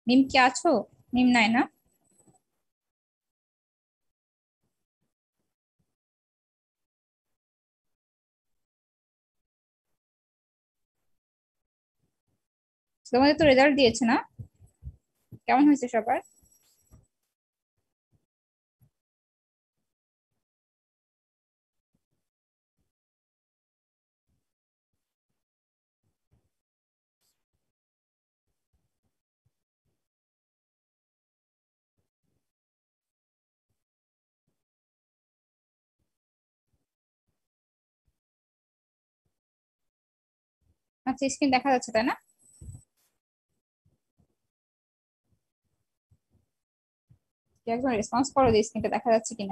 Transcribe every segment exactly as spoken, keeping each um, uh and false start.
মিম কি আছো? মিম নাই না? তোমাদের তো রেজাল্ট দিয়েছে না? কেমন হয়েছে সবার? আচ্ছা, স্ক্রিন দেখা যাচ্ছে তাই না? কি একজন রেসপন্স করো যে স্ক্রিনটা দেখা যাচ্ছে কিনা।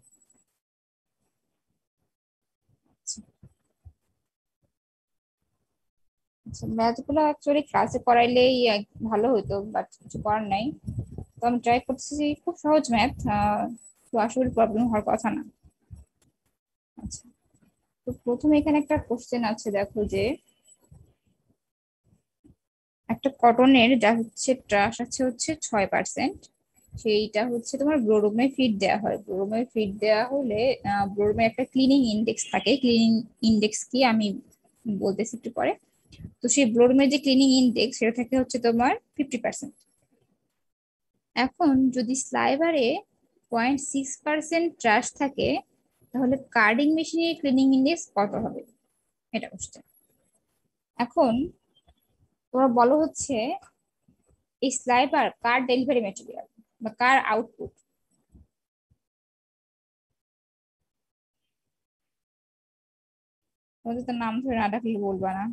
আচ্ছা, ম্যাথ গুলো অ্যাকচুয়ালি ক্লাসে করাইলেই এক- ভালো হতো, বাট কিছু করার নাই। তো আমি ট্রাই করতেছি, খুব সহজ ম্যাথ, তো আসলে প্রবলেম হওয়ার কথা না। আচ্ছা, তো প্রথমে এখানে একটা কোশ্চেন আছে, দেখো যে একটা কটনের যা হচ্ছে ট্রাস আছে হচ্ছে ছয় পার্সেন্ট। সেইটা হচ্ছে তোমার ব্রোরুমে ফিড দেওয়া হয়। ব্রোরুমে ফিড দেওয়া হলে ব্রোরুমে একটা ক্লিনিং ইন্ডেক্স থাকে। ক্লিনিং ইন্ডেক্স কি আমি বলতেছি একটু পরে। তো সেই ব্রোরুমের যে ক্লিনিং ইন্ডেক্স সেটা থাকে হচ্ছে তোমার ফিফটি পার্সেন্ট। এখন যদি স্লাইভারে পয়েন্ট সিক্স পার্সেন্ট ট্রাশ থাকে, তাহলে কার্ডিং মেশিনের ক্লিনিং ইন্ডেক্স কত হবে? এটা কোশ্চেন। এখন তোমরা বলো হচ্ছে এই স্লাইভার কার ডেলিভারি ম্যাটেরিয়াল বা কার আউটপুট? তোমাদের তো নাম ধরে না ডাকলে বলবা না।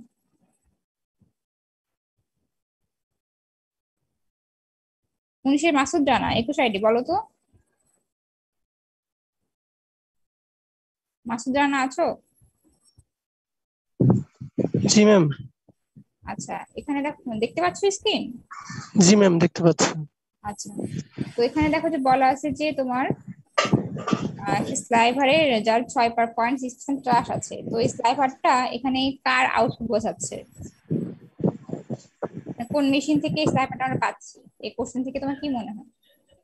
উনিশের মাসুদ রানা, একুশ আইডি বলো তো। মাসুদ রানা আছো? জি ম্যাম। আচ্ছা, এখানে দেখো, দেখতে পাচ্ছ স্ক্রিন? জি ম্যাম, দেখতে পাচ্ছি। আচ্ছা, তো এখানে দেখো যে বলা আছে যে তোমার আহ, একটা স্লাইভারে যার ছয় পার পয়েন্ট সিক্স পার্সেন্ট ট্রাশ আছে, তো এই স্লাইভারটা এখানে কার আউটপুট বোঝাচ্ছে? কোন মেশিন থেকে এই স্লাইভারটা আমরা পাচ্ছি? এই কোশ্চেন থেকে তোমার কি মনে হয়?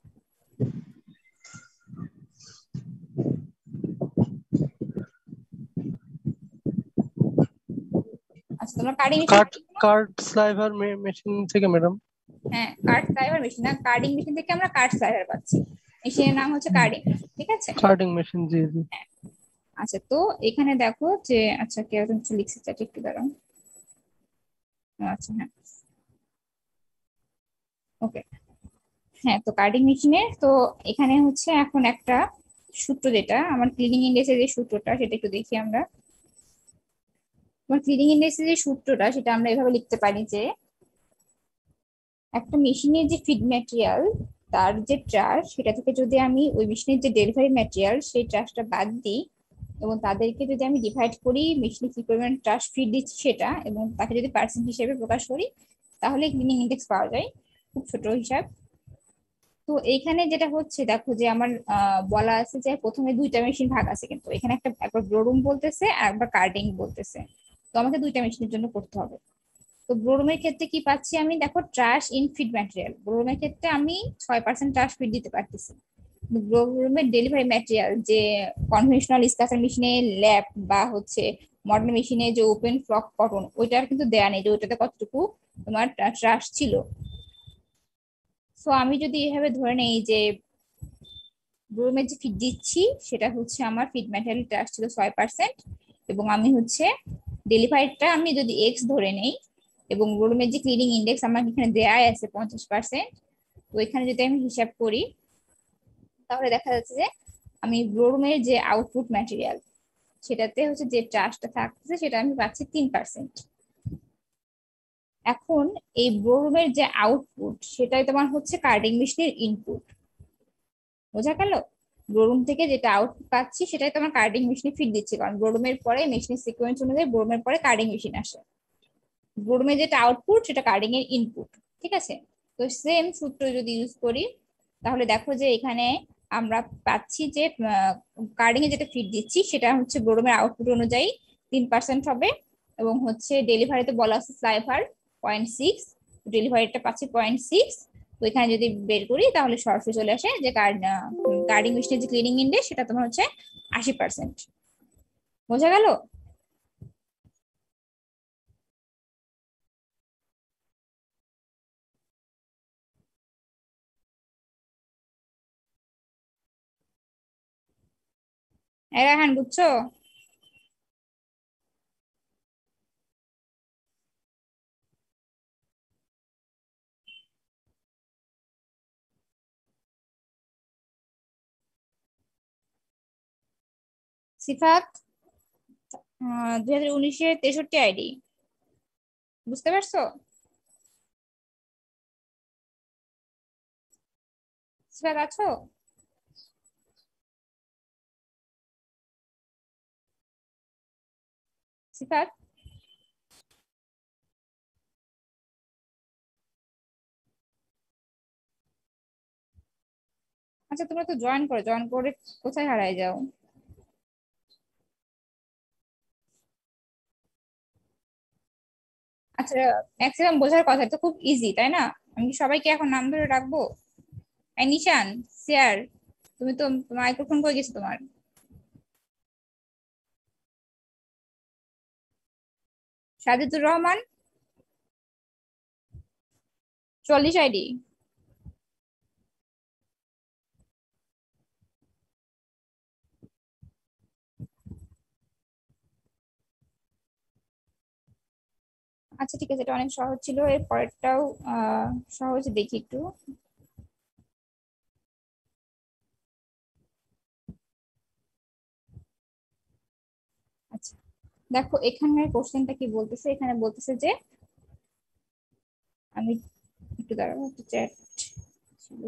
আচ্ছা, তোমরা carding machine, card card sliver machine থেকে ম্যাডাম। হ্যাঁ কার্ড স্লাইভার মেশিন না, কার্ডিং মেশিন থেকে আমরা কার্ড স্লাইভার পাচ্ছি। মেশিনের নাম হচ্ছে কার্ডিং মেশিন, ঠিক আছে? কার্ডিং মেশিন, জি জি। হ্যাঁ। আচ্ছা, তো এখানে দেখো যে, আচ্ছা কেউ একজন কিছু লিখছে, চাচি একটু দাঁড়াও। আচ্ছা, হ্যাঁ, ওকে। হ্যাঁ, তো কার্ডিং মেশিনের তো এখানে হচ্ছে এখন একটা সূত্র, যেটা আমার ক্লিনিং ইন্ডেক্সের যে সূত্রটা সেটা একটু দেখি আমরা। তোমার ক্লিনিং ইন্ডেক্সের যে সূত্রটা সেটা আমরা এভাবে লিখতে পারি যে একটা মেশিনের যে ফিড ম্যাটেরিয়াল, তার যে ট্রাশ, সেটা থেকে যদি আমি ওই মেশিনের যে ডেলিভারি ম্যাটেরিয়াল সেই ট্রাশটা বাদ দিই, এবং তাদেরকে যদি আমি ডিভাইড করি মেশিনে কি পরিমাণ ট্রাশ ফিড দিচ্ছি সেটা, এবং তাকে যদি পার্সেন্ট হিসেবে প্রকাশ করি, তাহলে ক্লিনিং ইন্ডেক্স পাওয়া যায়। খুব ছোট হিসাব। তো এইখানে যেটা হচ্ছে, দেখো যে আমার আহ, বলা আছে যে প্রথমে দুইটা মেশিন ভাগ আছে, কিন্তু এখানে একটা একবার ব্রোরুম বলতেছে আর একবার কার্ডিং বলতেছে। তো আমাকে দুইটা মেশিনের জন্য করতে হবে। তো ব্রোরুমের ক্ষেত্রে কি পাচ্ছি আমি, দেখো ট্রাশ ইন ফিড ম্যাটেরিয়াল, ব্রোরুমের ক্ষেত্রে আমি ছয় পার্সেন্ট ট্রাশ ফিড দিতে পারতেছি। ব্রোরুমের ডেলিভারি ম্যাটেরিয়াল যে কনভেনশনাল স্কাচার মেশিনে ল্যাপ বা হচ্ছে মডার্ন মেশিনে যে ওপেন ফ্লক কটন, ওইটার কিন্তু দেয়া নেই যে ওইটাতে কতটুকু তোমার ট্রাশ ছিল। তো আমি যদি এভাবে ধরে নেই যে ব্রোরুমের যে ফিড দিচ্ছি সেটা হচ্ছে আমার ফিড ম্যাটেরিয়াল ট্রাশ ছিল ছয় পার্সেন্ট, এবং আমি হচ্ছে ডেলিভারিটা আমি যদি এক্স ধরে নেই, এবং ব্রোরুমের যে ক্লিনিং ইন্ডেক্স আমার এখানে দেয়াই আছে পঞ্চাশ পার্সেন্ট। তো এখানে যদি আমি হিসাব করি, তাহলে দেখা যাচ্ছে যে আমি ব্রোরুমের যে আউটপুট ম্যাটেরিয়াল সেটাতে হচ্ছে যে ট্রাশটা থাকতেছে সেটা আমি পাচ্ছি তিন পার্সেন্ট। এখন এই ব্রোরুমের যে আউটপুট সেটাই তোমার হচ্ছে কার্ডিং মেশিনের ইনপুট। বোঝা গেল? ব্রোরুম থেকে যেটা আউটপুট পাচ্ছি সেটাই তোমার কার্ডিং মেশিনে ফিড দিচ্ছি, কারণ ব্রোরুমের পরে মেশিনের সিকোয়েন্স অনুযায়ী ব্রোরুমের পরে কার্ডিং মেশিন আসে। ব্রোরুমের যেটা আউটপুট সেটা কার্ডিং এর ইনপুট। ঠিক আছে? তো সেম সূত্র যদি ইউজ করি, তাহলে দেখো যে এখানে আমরা পাচ্ছি যে কার্ডিং এ যেটা ফিড দিচ্ছি সেটা হচ্ছে ব্রোরুমের আউটপুট অনুযায়ী তিন পার্সেন্ট হবে, এবং হচ্ছে ডেলিভারিতে বলা আছে স্লাইভার পয়েন্ট সিক্স, ডেলিভারিটা পাচ্ছি পয়েন্ট সিক্স, ওইখানে যদি বের করি তাহলে সরাসরি চলে আসে যে গার্ডিং মেশিনের যে ক্লিনিং ইন্ডেক্স সেটা তোমার হচ্ছে আশি পার্সেন্ট। বোঝা গেল? রাহান বুঝছো? সিফাত, আহ দুই হাজার উনিশের তেষট্টি আইডি, বুঝতে পারছো? সিফাত আছো? সিফাত, আচ্ছা তোমরা তো জয়েন করো, জয়েন করে কোথায় হারায় যাও? আচ্ছা, ম্যাক্সিমাম বোঝার কথা, এটা তো খুব ইজি তাই না? আমি কি সবাইকে এখন নাম ধরে রাখবো? এই নিশান, সিয়ার, তুমি তো মাইক্রোফোন করে গেছো তোমার। সাজিদুর রহমান, চল্লিশ আইডি। আচ্ছা ঠিক আছে, এটা অনেক সহজ ছিল, এর পরেরটাও আহ সহজ, দেখি একটু। আচ্ছা দেখো এখানের কোশ্চেনটা কি বলতেছে, এখানে বলতেছে যে, আমি একটু দাঁড়াবো, একটু চ্যাট ছিল।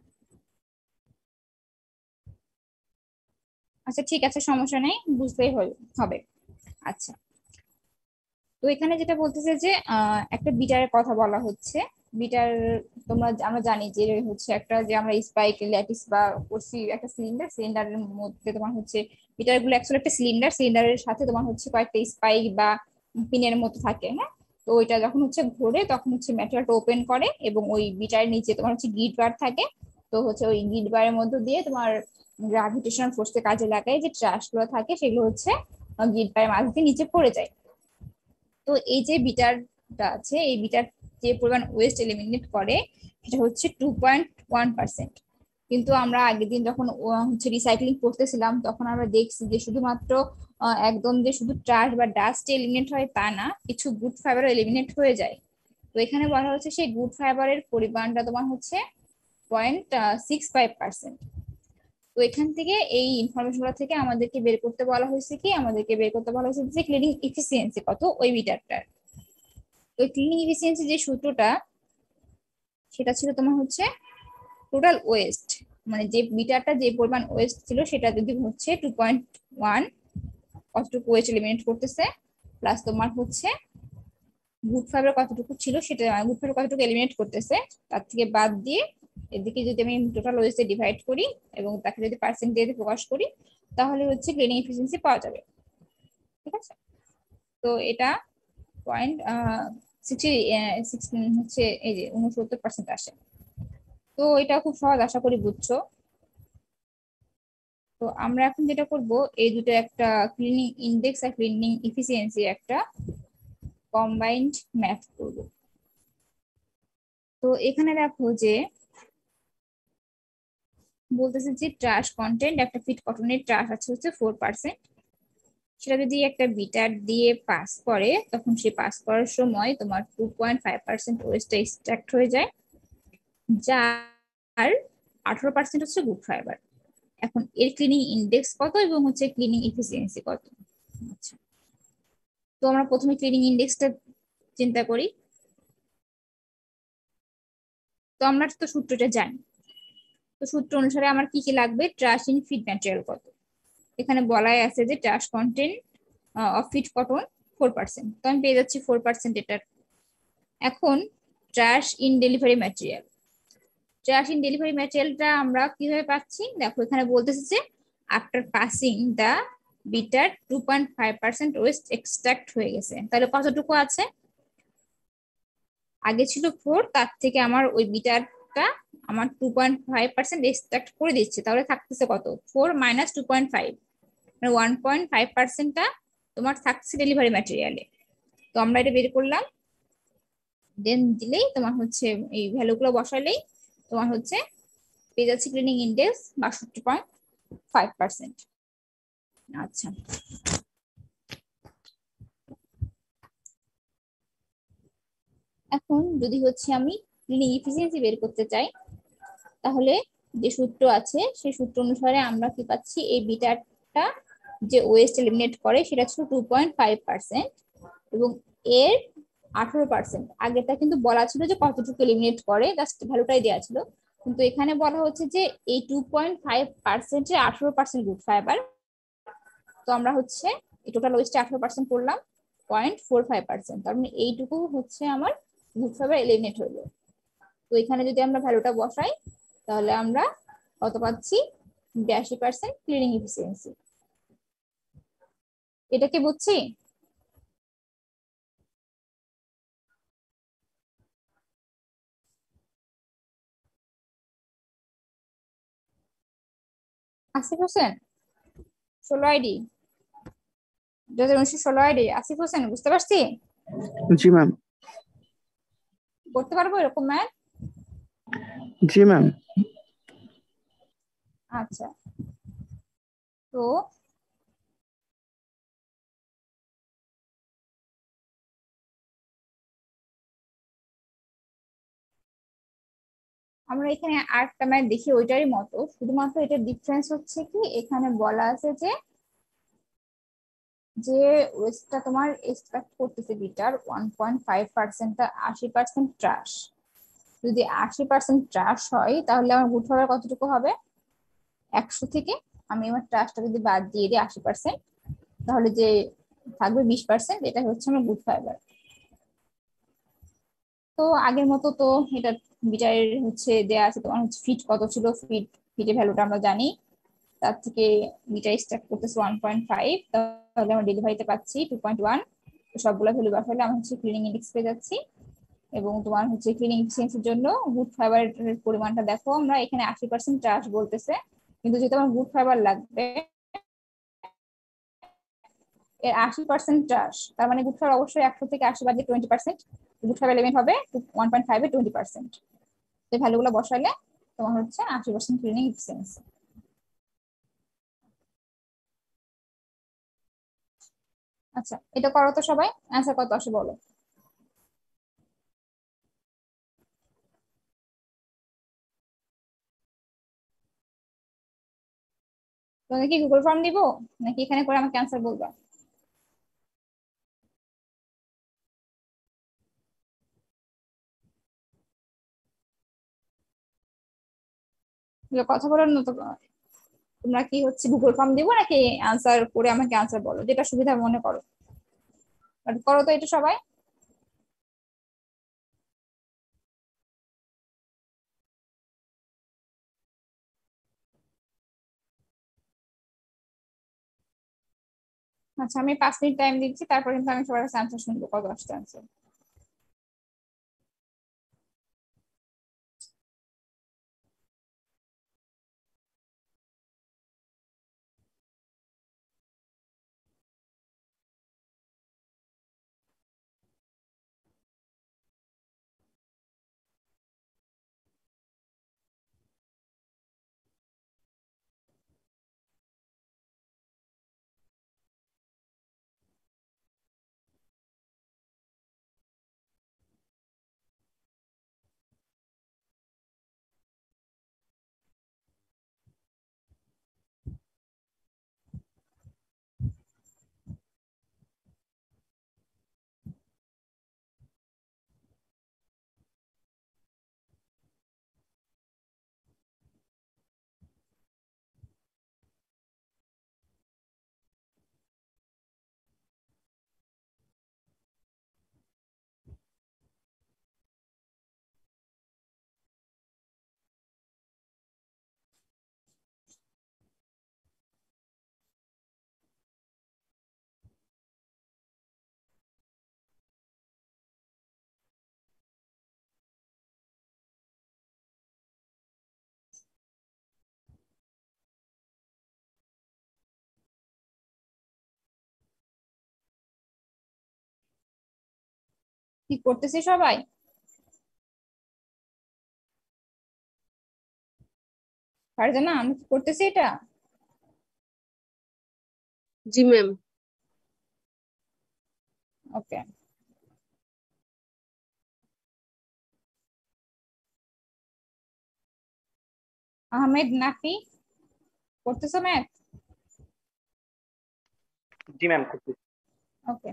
আচ্ছা ঠিক আছে, সমস্যা নেই, বুঝতেই হল হবে। আচ্ছা, তো এখানে যেটা বলতেছে যে আহ, একটা বিটারের কথা বলা হচ্ছে। বিটার, তোমরা, আমরা জানি যে হচ্ছে একটা, যে আমরা স্পাইক ল্যাটিস বা করছি একটা সিলিন্ডার, সিলিন্ডারের মধ্যে তোমার হচ্ছে, বিটার গুলো অ্যাকচুয়ালি একটা সিলিন্ডার, সিলিন্ডারের সাথে তোমার হচ্ছে কয়েকটা স্পাইক বা পিনের মতো থাকে, হ্যাঁ। তো ওইটা যখন হচ্ছে ঘোরে তখন হচ্ছে ম্যাটেরিয়ালটা ওপেন করে এবং ওই বিটারের নিচে তোমার হচ্ছে গিট বার থাকে। তো হচ্ছে ওই গিট বারের মধ্যে দিয়ে তোমার গ্রাভিটেশনাল ফোর্সকে কাজে লাগায় যে ট্রাশ গুলো থাকে সেগুলো হচ্ছে গিট বারের মাঝ দিয়ে নিচে পড়ে যায়। তো এই যে বিটারটা আছে, এই বিটার যে পরিমাণ ওয়েস্ট এলিমিনেট করে সেটা হচ্ছে টু পয়েন্ট ওয়ান পার্সেন্ট। কিন্তু আমরা আগের দিন যখন আহ, হচ্ছে রিসাইক্লিং করতেছিলাম তখন আমরা দেখছি যে শুধুমাত্র আহ, একদম যে শুধু ট্রাশ বা ডাস্ট এলিমিনেট হয় তা না, কিছু গুড ফাইবারও এলিমিনেট হয়ে যায়। তো এখানে বলা হচ্ছে সেই গুড ফাইবারের পরিমাণটা তোমার হচ্ছে পয়েন্ট সিক্স ফাইভ পার্সেন্ট। তো এখান থেকে এই ইনফরমেশন গুলো থেকে আমাদেরকে বের করতে বলা হয়েছে কি, আমাদেরকে বের করতে বলা হয়েছে যে ক্লিনিং এফিসিয়েন্সি কত ওই মিটারটার। তো ক্লিনিং এফিসিয়েন্সি যে সূত্রটা, সেটা ছিল তোমার হচ্ছে টোটাল ওয়েস্ট, মানে যে মিটারটা যে পরিমাণ ওয়েস্ট ছিল সেটা যদি হচ্ছে টু পয়েন্ট ওয়ান, কতটুকু ওয়েস্ট এলিমিনেট করতেছে, প্লাস তোমার হচ্ছে গুড ফাইবার কতটুকু ছিল সেটা, গুড ফাইবার কতটুকু এলিমিনেট করতেছে তার থেকে বাদ দিয়ে এদিকে যদি আমি টোটাল ওয়েস্টে ডিভাইড করি এবং তাকে যদি পার্সেন্টেজে প্রকাশ করি তাহলে হচ্ছে ক্লিনিং এফিসিয়েন্সি পাওয়া যাবে। ঠিক আছে, তো এটা পয়েন্ট সিক্সটি সিক্স হচ্ছে এই যে উনসত্তর পার্সেন্ট আসে। তো এটা খুব সহজ, আশা করি বুঝছো। তো আমরা এখন যেটা করব, এই দুটো একটা ক্লিনিং ইন্ডেক্স আর ক্লিনিং এফিসিয়েন্সি একটা কম্বাইন্ড ম্যাথ করব। তো এখানে দেখো যে বলতেছে যে ট্রাশ কন্টেন্ট, একটা ফিট কটনের ট্রাশ আছে হচ্ছে ফোর পার্সেন্ট, সেটা যদি একটা বিটার দিয়ে পাস করে তখন সে পাস করার সময় তোমার two point five percent waste extract হয়ে যায়, যার আঠারো পার্সেন্ট হচ্ছে গুড ফাইবার। এখন এর ক্লিনিং ইন্ডেক্স কত এবং হচ্ছে ক্লিনিং এফিসিয়েন্সি কত? আচ্ছা, তো আমরা প্রথমে ক্লিনিং ইন্ডেক্সটা চিন্তা করি। তো আমরা তো সূত্রটা জানি, তো সূত্র অনুসারে আমার কি কি লাগবে, ট্রাশ ইন ফিড ম্যাটেরিয়াল কত। এখানে বলাই আছে যে trash content of feed cotton four percent, তো আমি পেয়ে যাচ্ছি ফোর পার্সেন্ট। এটার এখন trash in delivery material, trash in delivery ম্যাটেরিয়ালটা আমরা কিভাবে পাচ্ছি, দেখো এখানে বলতেছে যে after passing the beater two point five percent waste extract হয়ে গেছে, তাহলে কতটুকু আছে, আগে ছিল ফোর, তার থেকে আমার ওই বিটারটা একটা আমার two point five percent extract করে দিচ্ছে, তাহলে থাকতেছে কত, four minus two point five, মানে ওয়ান পয়েন্ট ফাইভ পার্সেন্টটা তোমার থাকছে ডেলিভারি ম্যাটেরিয়ালে। তো আমরা এটা বের করলাম, দেন দিলেই তোমার হচ্ছে এই ভ্যালুগুলো বসালেই তোমার হচ্ছে পেয়ে যাচ্ছে ক্লিনিং ইন্ডেক্স বাষট্টি পয়েন্ট ফাইভ পার্সেন্ট। আচ্ছা, এখন যদি হচ্ছে আমি ক্লিনিং ইফিসিয়েন্সি বের করতে চাই, তাহলে যে সূত্র আছে সেই সূত্র অনুসারে আমরা কি পাচ্ছি, এই বিটাটা যে ওয়েস্ট এলিমিনেট করে সেটা ছিল টু পয়েন্ট ফাইভ পার্সেন্ট, এবং এর আঠারো পার্সেন্ট, আগেটা কিন্তু বলা ছিল যে কতটুকু এলিমিনেট করে, জাস্ট ভ্যালুটাই দেওয়া ছিল, কিন্তু এখানে বলা হচ্ছে যে এই টু পয়েন্ট ফাইভ পার্সেন্টের আঠারো পার্সেন্ট গুড ফাইবার। তো আমরা হচ্ছে এই টোটাল ওয়েস্টে আঠারো পার্সেন্ট করলাম, পয়েন্ট ফোর ফাইভ পার্সেন্ট, তার মানে এইটুকু হচ্ছে আমার গুড ফাইবার এলিমিনেট হইলো। তো এখানে যদি আমরা ভ্যালুটা বসাই, তাহলে আমরা কত পাচ্ছি, বিরাশি পার্সেন্ট ক্লিনিং এফিসিয়েন্সি। এটা কি বুঝছি? আসিফ হোসেন, ষোলো আইডি, দু হাজার উনিশশো ষোলো আইডি, আসিফ হোসেন বুঝতে পারছি? জি ম্যাম। করতে পারবো এরকম ম্যাথ? জি ম্যাম। আচ্ছা, তো আমরা এখানে আরেকটা ম্যাথ দেখি ওইটারই মতো, শুধুমাত্র এটার ডিফারেন্স হচ্ছে কি, এখানে বলা আছে যে যে ওয়েস্টটা তোমার এক্সট্রাক্ট করতেছে বিটার ওয়ান পয়েন্ট ফাইভ পার্সেন্টটা আশি পার্সেন্ট ট্রাশ। যদি আশি পার্সেন্ট ট্রাশ হয় তাহলে আমার গুড ফাইবার কতটুকু হবে, একশো থেকে আমি আমার ট্রাশটা যদি বাদ দিয়ে দিই আশি পার্সেন্ট, তাহলে যে থাকবে বিশ পার্সেন্ট, এটা হচ্ছে আমার গুড ফাইবার। তো আগের মতো তো এটা বিটারের হচ্ছে দেয়া আছে, তোমার হচ্ছে ফিট কত ছিল, ফিট ফিটের ভ্যালুটা আমরা জানি, তার থেকে বিটা স্টার্ট করতেছে ওয়ান পয়েন্ট ফাইভ, তাহলে আমরা ডেলিভারিতে পাচ্ছি টু পয়েন্ট ওয়ান। সবগুলো ভ্যালু বসালে আমরা হচ্ছে ক্লিনিং ইন্ডেক্স পেয়ে যাচ্ছি। এবং তোমার হচ্ছে ক্লিনিং এফিসিয়েন্সির জন্য গুড ফাইবারের পরিমাণটা দেখো, আমরা এখানে আশি পার্সেন্ট চার্জ বলতেছে, কিন্তু যেহেতু আমার গুড ফাইবার লাগবে, এর আশি পার্সেন্ট চার্জ, তার মানে গুড ফাইবার অবশ্যই একশো থেকে আশি বাদে twenty percent, good fiber element হবে ওয়ান পয়েন্ট ফাইভ এর টোয়েন্টি পার্সেন্ট। এই ভ্যালুগুলো বসালে তোমার হচ্ছে আশি পার্সেন্ট ক্লিনিং এফিসিয়েন্সি। আচ্ছা, এটা করো তো সবাই, অ্যান্সার কত আসে বলো। তোমাকে কি গুগল ফর্ম দিব, নাকি এখানে করে আমাকে অ্যান্সার বলবা? এগুলো কথা বলার না তো, তোমরা কি হচ্ছে গুগল ফর্ম দিব নাকি অ্যান্সার করে আমাকে অ্যান্সার বলো, যেটা সুবিধা মনে করো। আর করো তো এটা সবাই। আচ্ছা, আমি পাঁচ মিনিট টাইম দিচ্ছি, তারপর কিন্তু আমি সবার কাছে অ্যান্সার শুনবো কত আসছে অ্যান্সার। কি করতেছে সবাই? ফারজানা, আমি কি করতেছি এটা? জি ম্যাম। ওকে। আহমেদ, নাফি, করতেছো ম্যাথ? জি ম্যাম। ওকে।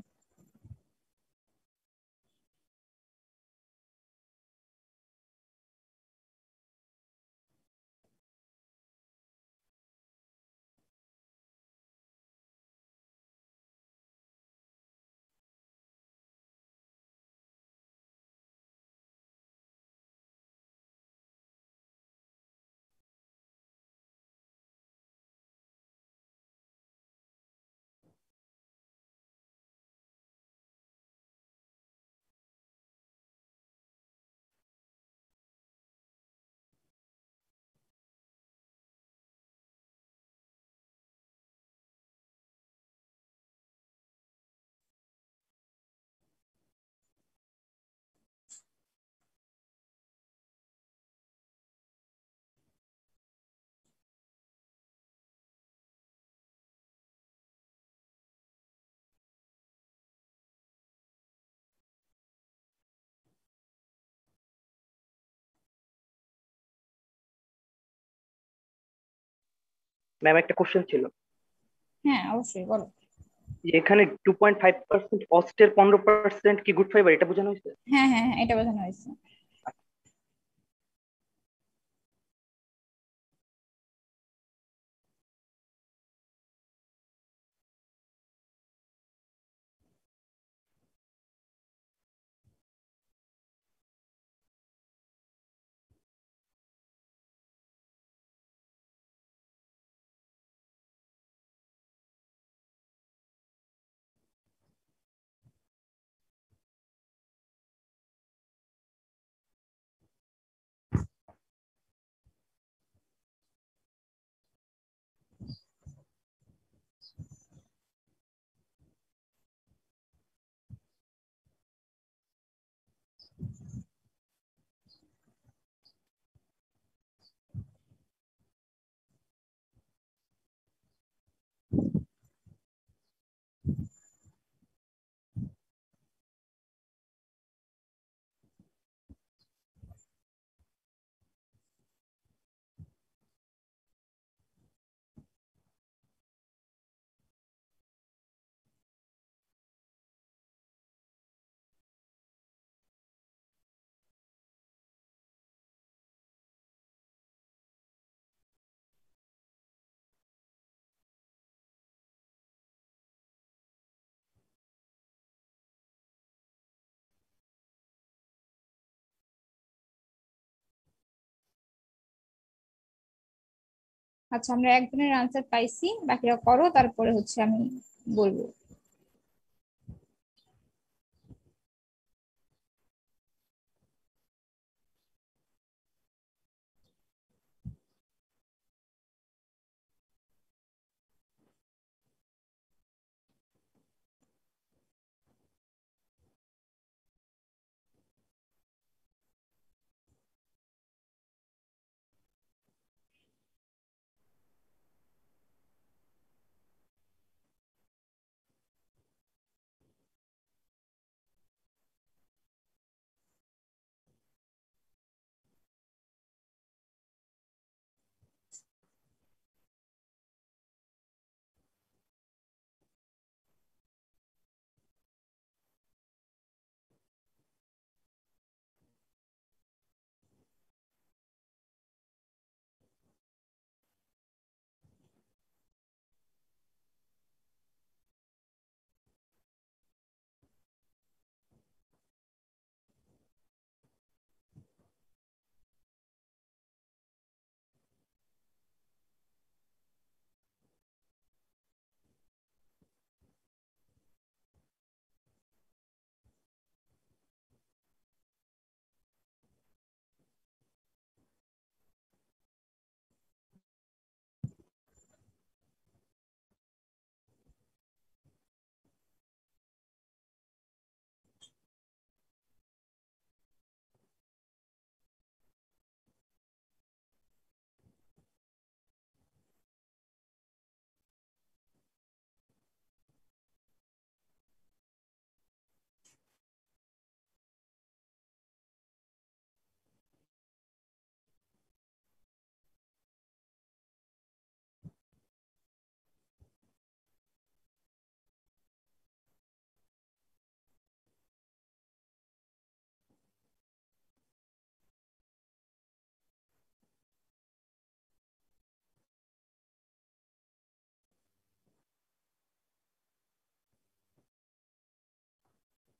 ম্যাম, একটা কোশ্চেন ছিল হ্যাঁ, অবশ্যই বলো। যে এখানে টু পয়েন্ট ফাইভ পার্সেন্ট অস্টের পনেরো পার্সেন্ট কি গুড ফাইবার, এটা বোঝানো হয়েছে? হ্যাঁ হ্যাঁ হ্যাঁ, এটা বোঝানো হয়েছে। আচ্ছা, আমরা একজনের আনসার পাইছি, বাকিরা করো, তারপরে হচ্ছে আমি বলবো।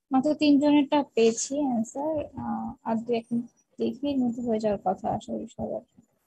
মাত্র তিনজনেরটা পেয়েছি অ্যান্সার। আর দু এক মিনিট দেখি, এর মধ্যে হয়ে যাওয়ার কথা আশা করি সবার।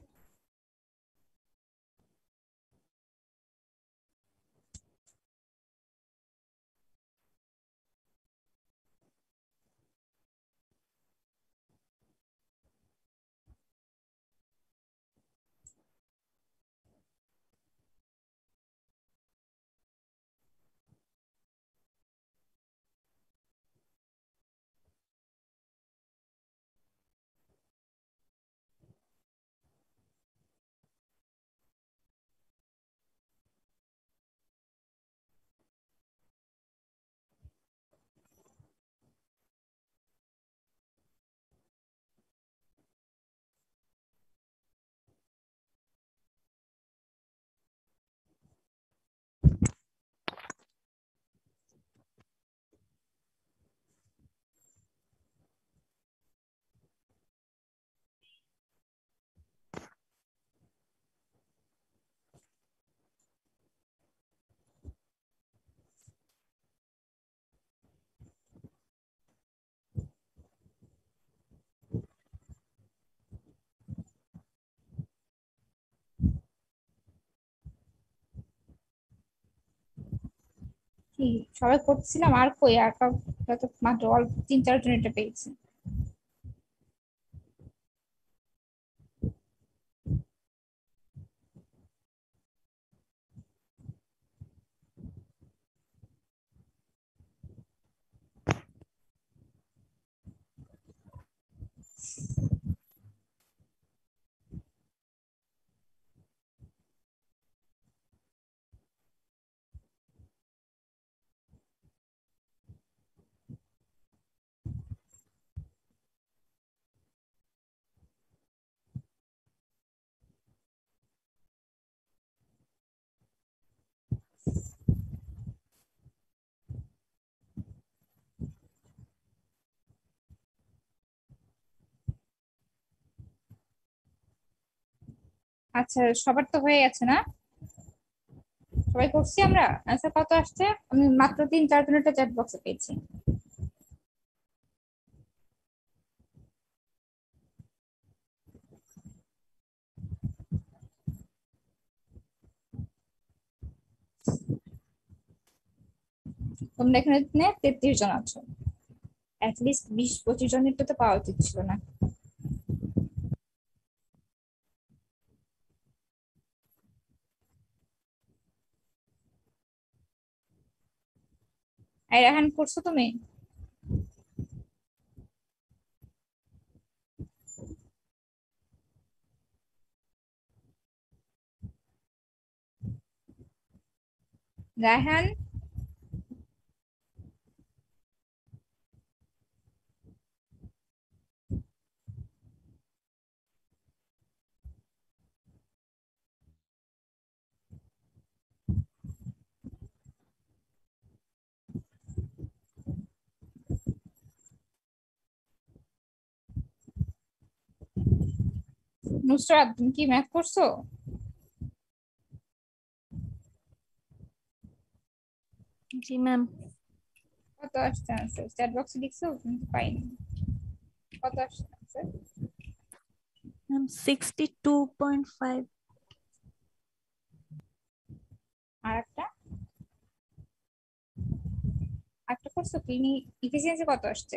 কি সবাই করছিলাম, আর কই আর কাউকে তো মাত্র অল্প তিন চারজন এটা পেয়েছি। আচ্ছা, সবার তো হয়ে গেছে না? সবাই করছি আমরা। আচ্ছা, কত আসছে? আমি মাত্র তিন চারজনেরটা চ্যাট বক্সে পেয়েছি। তোমরা এখানে তেত্রিশ জন আছো। অ্যাটলিস্ট বিশ পঁচিশ জনেরটা তো পাওয়া উচিত ছিল না? এই রাহান, করছো তুমি? রায়হান, নুসরাত, তুমি কি ম্যাথ করছো? জি ম্যাম। কত আসছে আনসার? চ্যাট বক্সে লিখছো কিন্তু পাইনি। কত আসছে answer? Ma'am sixty two point five. আর একটা একটা করছো কি? ইফিসিয়েন্সি কত আসছে?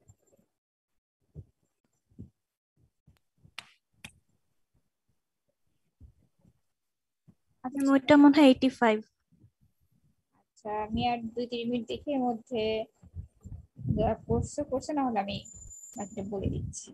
ম্যাম আচ্ছা, ওইটা মনে হয় এইটি ফাইভ। আচ্ছা, আমি আর দুই তিন মিনিট দেখি, এর মধ্যে যারা করছে করছে, না হলে আমি বাকিটা বলে দিচ্ছি।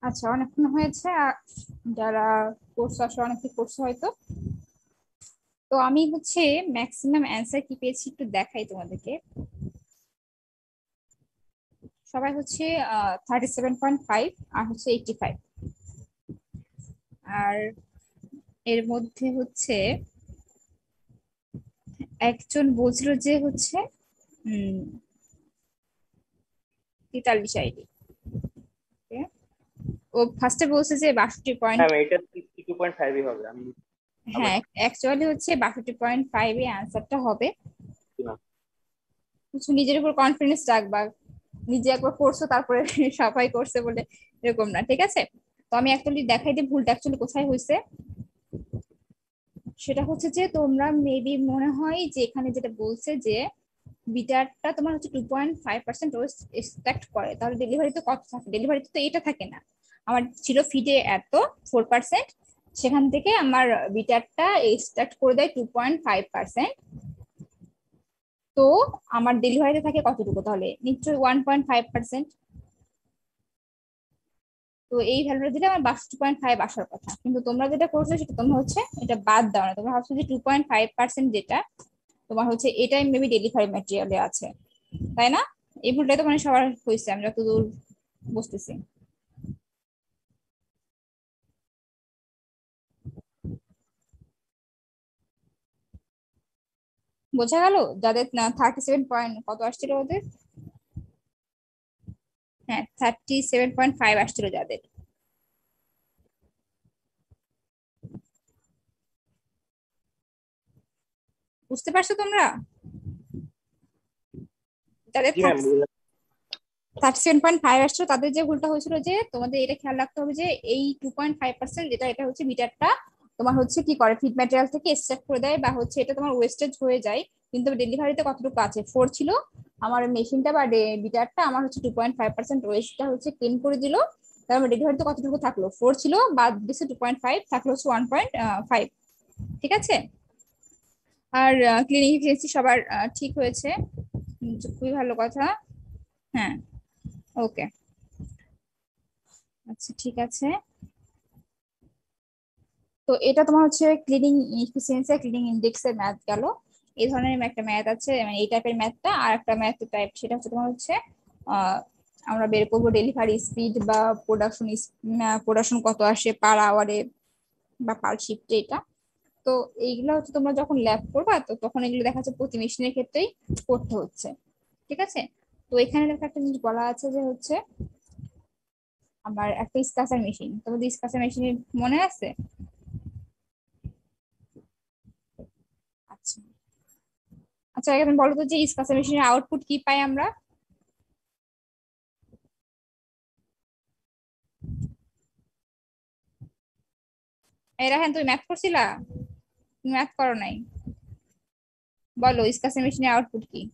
আচ্ছা, অনেকক্ষণ হয়েছে, আর যারা কোর্স আসে অনেকে কোর্স হয়তো। তো আমি হচ্ছে ম্যাক্সিমাম অ্যান্সার কি পেয়েছি একটু দেখাই তোমাদেরকে। সবাই হচ্ছে থার্টি সেভেন পয়েন্ট ফাইভ আর হচ্ছে এইটটি ফাইভ। আর এর মধ্যে হচ্ছে একজন বলছিল যে হচ্ছে উম তেতাল্লিশ আইডি। ও ফার্স্টে বলছে যে বাষট্টি পয়েন্ট। ম্যাম এটা সিক্সটি টু পয়েন্ট ফাইভই হবে। আমি আবার হ্যাঁ, অ্যাকচুয়ালি হচ্ছে বাষট্টি পয়েন্ট ফাইভ এ অ্যান্সারটা হবে। না। কিছু নিজের উপর কনফিডেন্স রাখবা, নিজে একবার করছো তারপরে সবাই করছে বলে এরকম না, ঠিক আছে? তো আমি অ্যাকচুয়ালি দেখাই দিই ভুলটা অ্যাকচুয়ালি কোথায় হয়েছে। সেটা হচ্ছে যে তোমরা মেবি মনে হয় যে এখানে যেটা বলছে যে বিটারটা তোমার হচ্ছে two point five percent expect করে, তাহলে ডেলিভারিতে কত থাকে? ডেলিভারিতে তো এটা থাকে না, আমার ছিল ফিডে এত ফোর পার্সেন্ট, সেখান থেকে আমার বিটারটা এক্সপেক্ট করে দেয় টু পয়েন্ট ফাইভ পার্সেন্ট। তো আমার ডেলিভারিতে থাকে কতটুকু? তাহলে নিশ্চয়ই ওয়ান পয়েন্ট ফাইভ পার্সেন্ট। তো এই ভ্যালুটা দিলে আমার বাষট্টি পয়েন্ট ফাইভ আসার কথা, কিন্তু তোমরা যেটা করছো সেটা তোমরা হচ্ছে এটা বাদ দাও না, তোমরা ভাবছো যে টু পয়েন্ট ফাইভ পার্সেন্ট যেটা তোমার হচ্ছে এটাই মেবি ডেলিভারি ম্যাটেরিয়ালে আছে, তাই না? এই ভুলটাই তো মানে সবার হয়েছে আমি যতদূর বুঝতেছি। বোঝা গেল যাদের থার্টি সেভেন পয়েন্ট কত আসছিল ওদের? হ্যাঁ, থার্টি সেভেন পয়েন্ট ফাইভ আসছিল যাদের। বুঝতে পারছো তোমরা? যাদের জি ma'am. Thirty seven point five আসছিল তাদের যে ভুলটা হয়েছিল যে তোমাদের এটা খেয়াল রাখতে হবে যে এই টু পয়েন্ট ফাইভ পার্সেন্ট যেটা এটা হচ্ছে মিটারটা তোমার হচ্ছে কি করে ফিড ম্যাটেরিয়াল থেকে এক্সট্রাক্ট করে দেয়, বা হচ্ছে এটা তোমার ওয়েস্টেজ হয়ে যায়, কিন্তু ডেলিভারিতে কতটুকু আছে? ফোর ছিল আমার মেশিনটা বা মিটারটা, আমার হচ্ছে টু পয়েন্ট ফাইভ পার্সেন্ট ওয়েস্টটা হচ্ছে ক্লিন করে দিল, তারপর ডেলিভারিতে কতটুকু থাকলো? ফোর ছিল, বাদ দিচ্ছে টু পয়েন্ট ফাইভ, থাকলো হচ্ছে ওয়ান পয়েন্ট ফাইভ। ঠিক আছে? আর ক্লিনিং এফিসিয়েন্সি সবার আহ, ঠিক হয়েছে, উম, খুবই ভালো কথা। হ্যাঁ, ওকে, আচ্ছা ঠিক আছে। তো এটা তোমার হচ্ছে ক্লিনিং ইফিসিয়েন্সি ক্লিনিং ইন্ডেক্স এর ম্যাথ গেল। এই ধরনের একটা ম্যাথ আছে, মানে এই টাইপের ম্যাথটা। আর একটা ম্যাথ টাইপ সেটা হচ্ছে তোমার হচ্ছে আহ আমরা বের করবো ডেলিভারি স্পিড বা প্রোডাকশন প্রোডাকশন কত আসে পার আওয়ারে বা পার শিফটে, এটা। তো এইগুলো হচ্ছে তোমরা যখন ল্যাব করবা তো তখন এগুলো দেখা যাচ্ছে প্রতি মেশিনের ক্ষেত্রেই করতে হচ্ছে, ঠিক আছে? তো এখানে দেখো একটা জিনিস বলা আছে যে হচ্ছে আমার একটা স্কাসার মেশিন, তোমাদের স্কাসার মেশিনের মনে আছে? আচ্ছা আচ্ছা, এখন বলো তো যে স্কাসার মেশিনের আউটপুট কি পাই আমরা? এরা হ্যাঁ, তুমি ম্যাথ করছিলা? তুমি ম্যাথ করো নাই? বলো স্কাসার মেশিনের আউটপুট কি?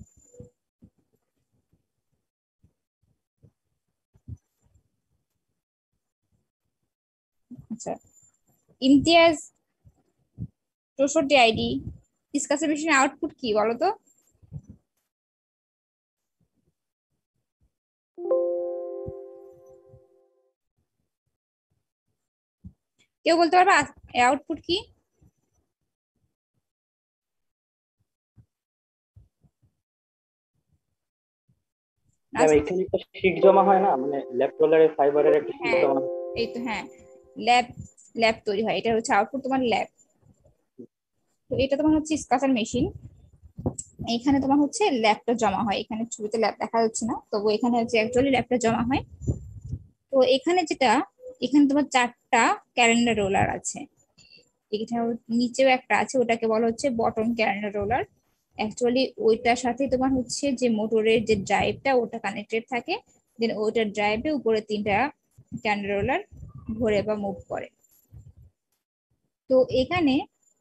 আচ্ছা, ইমতিয়াজ চৌষট্টি আইডি, স্কাসার মেশিনের আউটপুট কি বলো তো? কেউ বলতে পারবা আউটপুট কি? ম্যাম এখানে একটা শীট জমা হয় না, মানে ল্যাপ রোলারের ফাইবারের একটা শীট হ্যাঁ, জমা হয়। এই তো, হ্যাঁ, ল্যাব ল্যাব তৈরি হয়, এটা হচ্ছে আউটপুট তোমার ল্যাব। তো এটা তোমার হচ্ছে স্কাসার মেশিন, এখানে তোমার হচ্ছে ল্যাবটা জমা হয়, এখানে ছবিতে ল্যাব দেখা যাচ্ছে না, তবু এখানে হচ্ছে অ্যাকচুয়ালি ল্যাবটা জমা হয়। তো এখানে যেটা, এখানে তোমার চারটা ক্যালেন্ডার রোলার আছে, এটা নিচেও একটা আছে, ওটাকে বলা হচ্ছে বটম ক্যালেন্ডার রোলার। অ্যাকচুয়ালি ওইটার সাথে তোমার হচ্ছে যে মোটরের যে ড্রাইভটা ওটা কানেক্টেড থাকে, দেন ওইটার ড্রাইভে উপরে তিনটা ক্যালেন্ডার রোলার ঘোরে বা মুভ করে। তো এখানে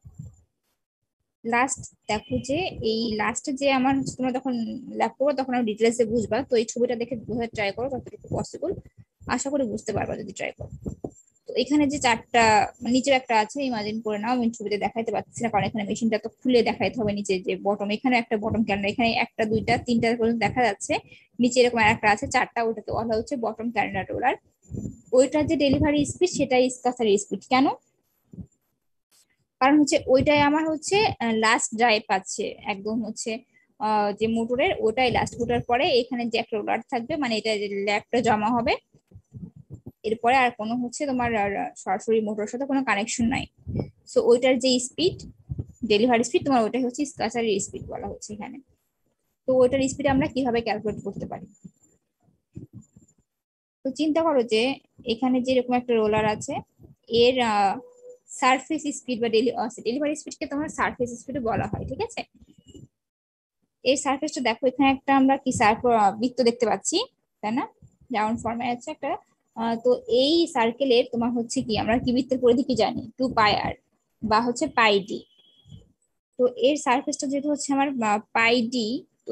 লাস্ট দেখো যে এই লাস্টে যে আমার তোমরা যখন ল্যাব করবো তখন আমি ডিটেলসে বুঝবা, তো এই ছবিটা দেখে বোঝার ট্রাই করো যতটুকু পসিবল, আশা করি বুঝতে পারবা যদি ট্রাই করো। তো এখানে যে চারটা, নিচের একটা আছে, ইমাজিন করে নাও, আমি ছবিতে দেখাইতে পারছি না কারণ এখানে মেশিনটা তো খুলে দেখাইতে হবে। নিচে যে বটম, এখানে একটা বটম ক্যালেন্ডার, এখানে একটা দুইটা তিনটা পর্যন্ত দেখা যাচ্ছে, নিচে এরকম একটা আছে চারটা, ওটাকে বলা হচ্ছে বটম ক্যালেন্ডার রোলার। ওইটার যে ডেলিভারি স্পিড সেটাই স্কাসার স্পিড। কেন? কারণ হচ্ছে ওইটাই আমার হচ্ছে লাস্ট ড্রাইভ আছে একদম হচ্ছে আহ, যে মোটরের ওটাই লাস্ট, ওটার পরে এখানে যে একটা রোলার থাকবে, মানে এটা ল্যাপটা জমা হবে, এরপরে আর কোনো হচ্ছে তোমার আর সরাসরি মোটরের সাথে কোনো কানেকশন নাই। সো ওইটার যে স্পিড, ডেলিভারি স্পিড তোমার, ওইটাই হচ্ছে স্কাসারের স্পিড বলা হচ্ছে এখানে। তো ওইটার স্পিড আমরা কিভাবে ক্যালকুলেট করতে পারি? তো চিন্তা করো যে এখানে যেরকম একটা রোলার আছে, এর সারফেস স্পিড বা ডেলিভারি স্পিডকে তোমার সারফেস স্পিড বলা হয়, ঠিক আছে? এই সারফেসটা দেখো, এখানে একটা আমরা কি সার্ক বৃত্ত দেখতে পাচ্ছি, তাই না? রাউন্ড ফর্মে আছে একটা। আহ, তো এই সার্কেলের তোমার হচ্ছে কি, আমরা কি বৃত্তের পরিধি কি জানি? টু পাই আর বা হচ্ছে পাই ডি। তো এর সারফেসটা যেহেতু হচ্ছে আমার পাই ডি, তো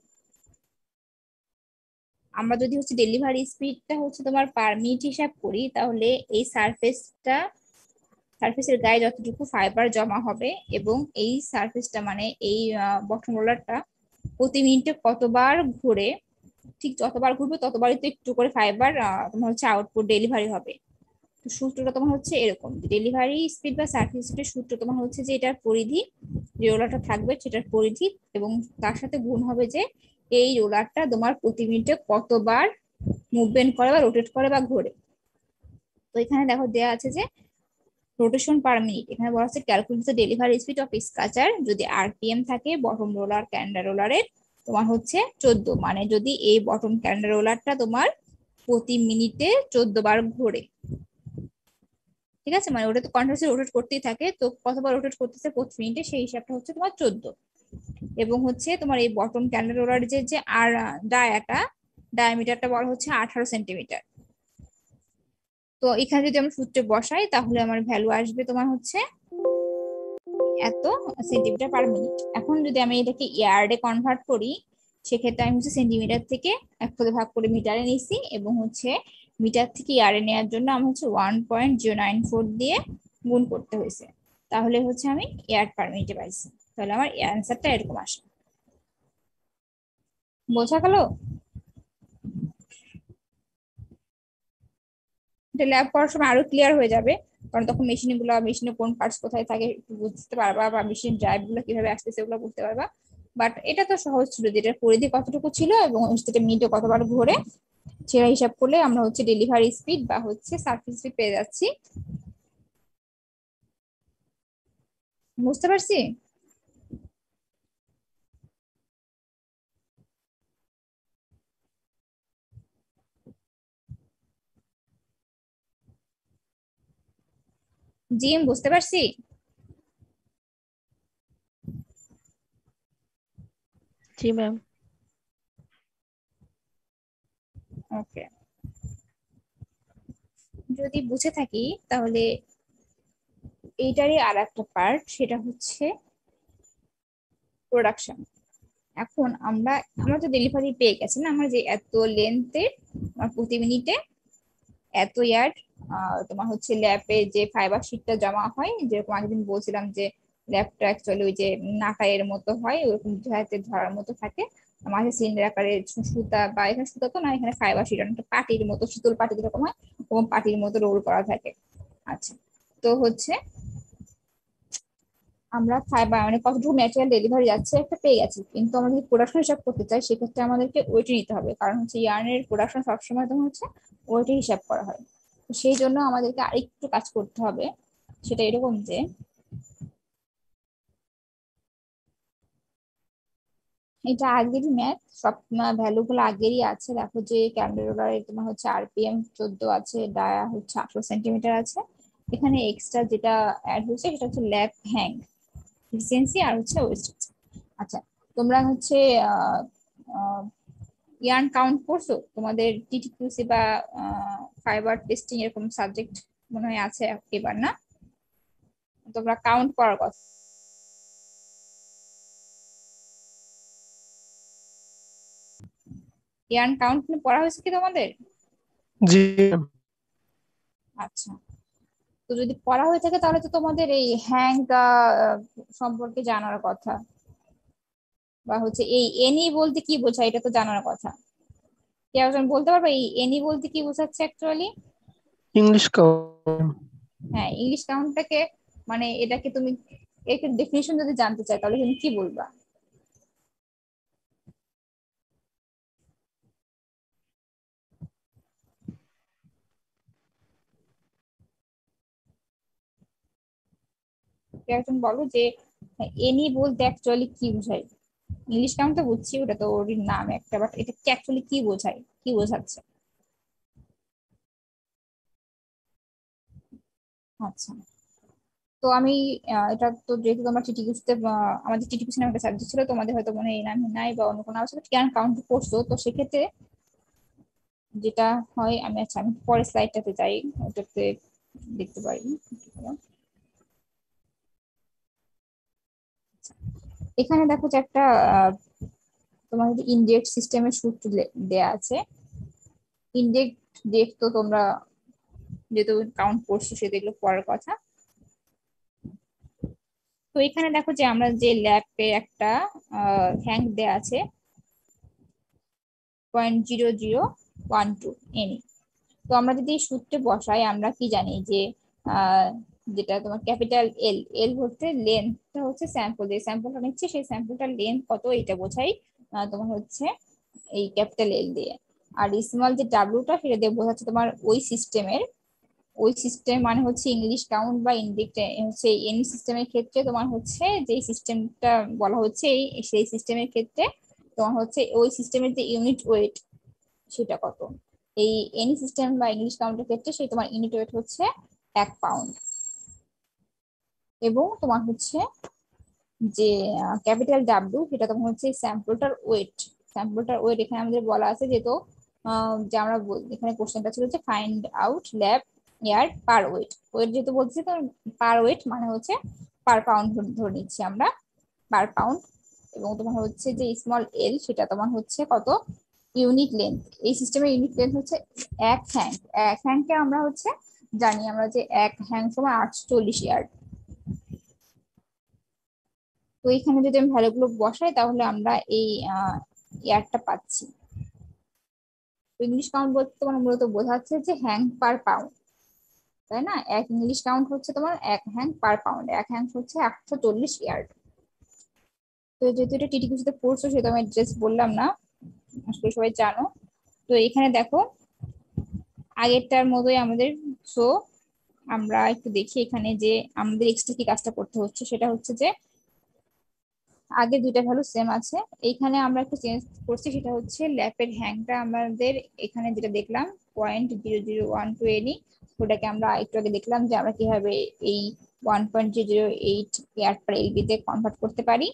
আমরা যদি হচ্ছে ডেলিভারি স্পিডটা হচ্ছে তোমার পার মিনিট হিসাব করি, তাহলে এই সারফেসটা, সারফেসের গায়ে যতটুকু ফাইবার জমা হবে এবং এই সারফেসটা মানে এই বটম রোলারটা প্রতি মিনিটে কতবার ঘুরে, ঠিক যতবার ঘুরবে ততবারই তো একটু করে ফাইবার তোমার হচ্ছে আউটপুট ডেলিভারি হবে। তো সূত্রটা তোমার হচ্ছে এরকম, ডেলিভারি স্পিড বা সার্ফেস স্পিডের সূত্র তোমার হচ্ছে যে এটার পরিধি, যে রোলারটা থাকবে সেটার পরিধি, এবং তার সাথে গুণ হবে যে এই রোলারটা তোমার প্রতি মিনিটে কতবার মুভমেন্ট করে বা রোটেট করে বা ঘোরে। তো এখানে দেখো দেয়া আছে যে রোটেশন পার মিনিট, এখানে বলা হচ্ছে calculate the delivery speed of scutcher, যদি আরপিএম থাকে বটম রোলার ক্যান্ডার রোলারের তোমার হচ্ছে চোদ্দ, মানে যদি এই বটম ক্যান্ডার রোলারটা তোমার প্রতি মিনিটে চোদ্দ বার ঘোরে, ঠিক আছে? মানে ওটা তো কন্টিনিউসলি রোটেট করতেই থাকে, তো কতবার রোটেট করতেছে প্রতি মিনিটে সেই হিসাবটা হচ্ছে তোমার চোদ্দ। এবং হচ্ছে তোমার এই বটম ক্যান্ডার রোলার যে যে আর ডায়াটা, ডায়ামিটারটা বলা হচ্ছে আঠারো সেন্টিমিটার। তো এখানে যদি আমরা সূত্রে বসাই তাহলে আমার ভ্যালু আসবে তোমার হচ্ছে এত সেন্টিমিটার পার মিনিট। এখন যদি আমি এটাকে ইয়ার্ডে কনভার্ট করি, সেক্ষেত্রে আমি হচ্ছে সেন্টিমিটার থেকে এক করে ভাগ করে মিটারে নিছি, এবং হচ্ছে মিটার থেকে ইয়ার্ডে নেওয়ার জন্য আমি হচ্ছে one point zero nine four দিয়ে গুণ করতে হয়েছে, তাহলে হচ্ছে আমি ইয়ার্ড পার মিনিটে পাইছি। তাহলে আমার অ্যান্সারটা এরকম আসে। বোঝা গেল? এটা ল্যাব করার সময় আরো ক্লিয়ার হয়ে যাবে, কারণ তখন মেশিন গুলো, মেশিনে কোন পার্টস কোথায় থাকে একটু বুঝতে পারবা, বা মেশিন ড্রাইভ গুলো কিভাবে আসতেছে ওগুলো বুঝতে পারবা। বাট এটা তো সহজ ছিল, যেটা পরিধি কতটুকু ছিল এবং সেটা মিনিটে কতবার ঘুরে সেটা হিসাব করলে আমরা হচ্ছে ডেলিভারি স্পিড বা হচ্ছে সার্ফেস স্পিড পেয়ে যাচ্ছি। বুঝতে পারছি? জি আমি বুঝতে পারছি। জি ম্যাম। ওকে, যদি বুঝে থাকি তাহলে এইটারই আর একটা পার্ট, সেটা হচ্ছে প্রোডাকশন। এখন আমরা আমরা তো ডেলিভারি পেয়ে গেছি না, আমরা যে এত লেন্থের প্রতি মিনিটে এত ইয়ার্ড তোমার হচ্ছে ল্যাপে যে ফাইবার শিটটা জমা হয়, যেরকম আগের দিন বলছিলাম যে ল্যাপটা অ্যাকচুয়ালি ওই যে নাকায়ের মতো হয়, ওরকম হাতে ধরার মতো থাকে, মাঝে সিলিন্ডার আকারে সুতা, বা এখানে সুতা তো না, এখানে ফাইবার শিট অনেকটা পাটির মতো, শীতল পাটি যেরকম হয় ওরকম পাটির মতো রোল করা থাকে। আচ্ছা, তো হচ্ছে আমরা ফাইবার মানে কতটুকু ম্যাটেরিয়াল ডেলিভারি যাচ্ছে একটা পেয়ে গেছি, কিন্তু আমরা যদি প্রোডাকশন হিসাব করতে চাই সেক্ষেত্রে আমাদেরকে ওইটা নিতে হবে, কারণ হচ্ছে ইয়ার্নের প্রোডাকশন সবসময় তোমার হচ্ছে ওইটা হিসাব করা হয়। তো সেই জন্য আমাদেরকে আরেকটু কাজ করতে হবে, সেটা এরকম যে এটা আগেরই ম্যাথ, সব ভ্যালু গুলো আগেরই আছে। দেখো যে ক্যান্ডেল রোলারে তোমার হচ্ছে আরপিএম চোদ্দ আছে, ডায়া হচ্ছে আঠারো সেন্টিমিটার আছে, এখানে এক্সট্রা যেটা অ্যাড হয়েছে সেটা হচ্ছে ল্যাপ হ্যাং এফিসিয়েন্সি আর হচ্ছে ওয়েস্টেজ। আচ্ছা, তোমরা হচ্ছে ইয়ার্ন কাউন্ট করছো? তোমাদের টিটিকিউসি বা ফাইবার টেস্টিং এরকম সাবজেক্ট মনে হয় আছে এবার, না? তোমরা কাউন্ট করার কথা, ইয়ার্ন কাউন্ট পড়া হয়েছে কি তোমাদের? জি ম্যাম। আচ্ছা, তো যদি পড়া হয়ে থাকে তাহলে তো তোমাদের এই হ্যাং সম্পর্কে জানার কথা, বা হচ্ছে এই এনি বলতে কি বোঝায় এটা তো জানার কথা। কেউ একজন বলতে পারবে এই এনি বলতে কি বোঝাচ্ছে অ্যাকচুয়ালি? English count. হ্যাঁ, ইংলিশ কাউন্টটাকে মানে এটাকে তুমি এর ডেফিনিশন যদি জানতে চাই তাহলে তুমি কি বলবা? কেউ একজন বলো যে এনি বলতে অ্যাকচুয়ালি কি বোঝায়? ইংলিশ কাউন্ট তো বুঝছি, ওটা তো ওর নাম একটা, বাট এটা কি অ্যাকচুয়ালি কি বোঝায়, কি বোঝাচ্ছে? আচ্ছা, তো আমি আহ, এটা তো যেহেতু তোমরা টিটিপিসিতে আমাদের টিটিপিসি নামে একটা সাবজেক্ট ছিল, তোমাদের হয়তো মনে হয় এই নামে নাই বা অন্য কোনো আছে, কেন কাউন্ট করছো, তো সেক্ষেত্রে যেটা হয়, আমি আচ্ছা আমি পরের স্লাইডটাতে যাই, ওটাতে দেখতে পারি। এখানে দেখো যে একটা আহ, তোমার যদি ইনডেক্স সিস্টেমের সূত্র দে- দেয়া আছে। ইনডেক্স ডেট তো তোমরা যেহেতু কাউন্ট করছো সেটা এগুলো পড়ার কথা। তো এখানে দেখো যে আমরা যে ল্যাবে একটা হ্যাঙ্ক দেয়া আছে point zero zero one two Ne. তো আমরা যদি এই সূত্রে বসাই, আমরা কি জানি যে আহ, যেটা তোমার ক্যাপিটাল এল, এল হচ্ছে লেন্থটা হচ্ছে স্যাম্পল, যে স্যাম্পলটা নিচ্ছে সেই স্যাম্পলটার লেন্থ কত এটা বোঝাই আহ, তোমার হচ্ছে এই ক্যাপিটাল এল দিয়ে। আর স্মল যে ডাব্লুটা সেটা দিয়ে বোঝাচ্ছে তোমার ওই সিস্টেমের, ওই সিস্টেম মানে হচ্ছে ইংলিশ কাউন্ট বা ইন্ডিক হচ্ছে এনি সিস্টেমের ক্ষেত্রে তোমার হচ্ছে যে সিস্টেমটা বলা হচ্ছে এই সেই সিস্টেমের ক্ষেত্রে তোমার হচ্ছে ওই সিস্টেমের যে ইউনিট ওয়েট সেটা কত। এই এনি সিস্টেম বা ইংলিশ কাউন্টের ক্ষেত্রে সেই তোমার ইউনিট ওয়েট হচ্ছে এক পাউন্ড। এবং তোমার হচ্ছে যে ক্যাপিটাল ডাব্লিউ সেটা তোমার হচ্ছে স্যাম্পলটার ওয়েট। স্যাম্পলটার ওয়েট এখানে আমাদের বলা আছে যেহেতু আহ, যে আমরা বল- এখানে কোশ্চেনটা ছিল যে find out lab yard per weight. Wait যেহেতু বলছি তো পার ওয়েট মানে হচ্ছে পার পাউন্ড ধরে নিচ্ছি আমরা, পার পাউন্ড। এবং তোমার হচ্ছে যে স্মল এল সেটা তোমার হচ্ছে কত ইউনিট লেন্থ। এই সিস্টেমের ইউনিট লেন্থ হচ্ছে এক হ্যান্ড। এক হ্যান্ডকে আমরা হচ্ছে জানি আমরা যে এক হ্যান্ড সমান আটশো চল্লিশ ইয়ার্ড। তো এখানে যদি আমি ভ্যালুগুলো বসাই তাহলে আমরা এই ইয়ারটা পাচ্ছি। তো ইংলিশ কাউন্ট বলতে তোমার মূলত বোঝাচ্ছে যে হ্যান্ড পার পাউন্ড, তাই না? এক ইংলিশ কাউন্ট হচ্ছে তোমার এক হ্যান্ড পার পাউন্ড, এক হ্যান্ড হচ্ছে একশো চল্লিশ ইয়ার্ড। তো যেহেতু এটা টিটিপিসিতে পড়ছো সেটা আমি জাস্ট বললাম না, আসলে সবাই জানো। তো এখানে দেখো আগেরটার মতোই আমাদের, সো আমরা একটু দেখি এখানে যে আমাদের এক্সট্রা কি কাজটা করতে হচ্ছে। সেটা হচ্ছে যে আগে দুইটা ভ্যালু সেম আছে, এইখানে আমরা একটু চেঞ্জ করছি। সেটা হচ্ছে ল্যাপের হ্যাংটা আমাদের এখানে যেটা দেখলাম point zero zero one two এনি, ওটাকে আমরা একটু আগে দেখলাম যে আমরা কিভাবে এই one point zero zero eight yard per এলবিতে কনভার্ট করতে পারি।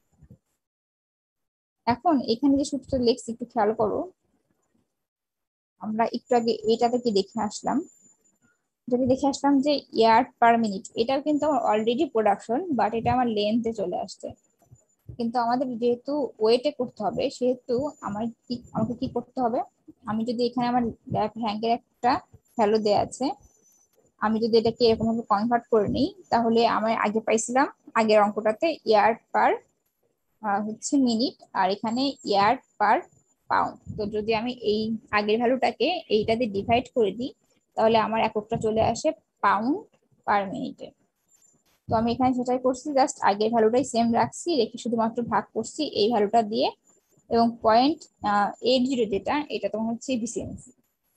এখন এখানে যে সূত্রটা লিখছি একটু খেয়াল করো, আমরা একটু আগে এটাতে কি দেখে আসলাম, যদি দেখে আসলাম যে ইয়ার্ড পার মিনিট, এটাও কিন্তু আমার অলরেডি প্রোডাকশন, বাট এটা আমার লেন্থে চলে আসছে। কিন্তু আমাদের যেহেতু ওয়েটে করতে হবে সেহেতু আমার কি আমাকে কি করতে হবে, আমি যদি এখানে আমার ল্যাব হ্যাঙ্কের একটা ভ্যালু দেওয়া আছে, আমি যদি এটাকে এরকম ভাবে কনভার্ট করে নিই তাহলে আমার আগে পাইছিলাম আগের অঙ্কটাতে ইয়ার্ড পার হচ্ছে মিনিট, আর এখানে ইয়ার্ড পার পাউন্ড। তো যদি আমি এই আগের ভ্যালুটাকে এইটাতে ডিভাইড করে দিই তাহলে আমার এককটা চলে আসে পাউন্ড পার মিনিটে। তো আমি এখানে সেটাই করছি, জাস্ট আগের ভ্যালুটাই সেম রাখছি, রেখে শুধুমাত্র ভাগ করছি এই ভ্যালুটা দিয়ে। এবং পয়েন্ট এইট জিরো যেটা এটা তোমার হচ্ছে এফিসিয়েন্সি।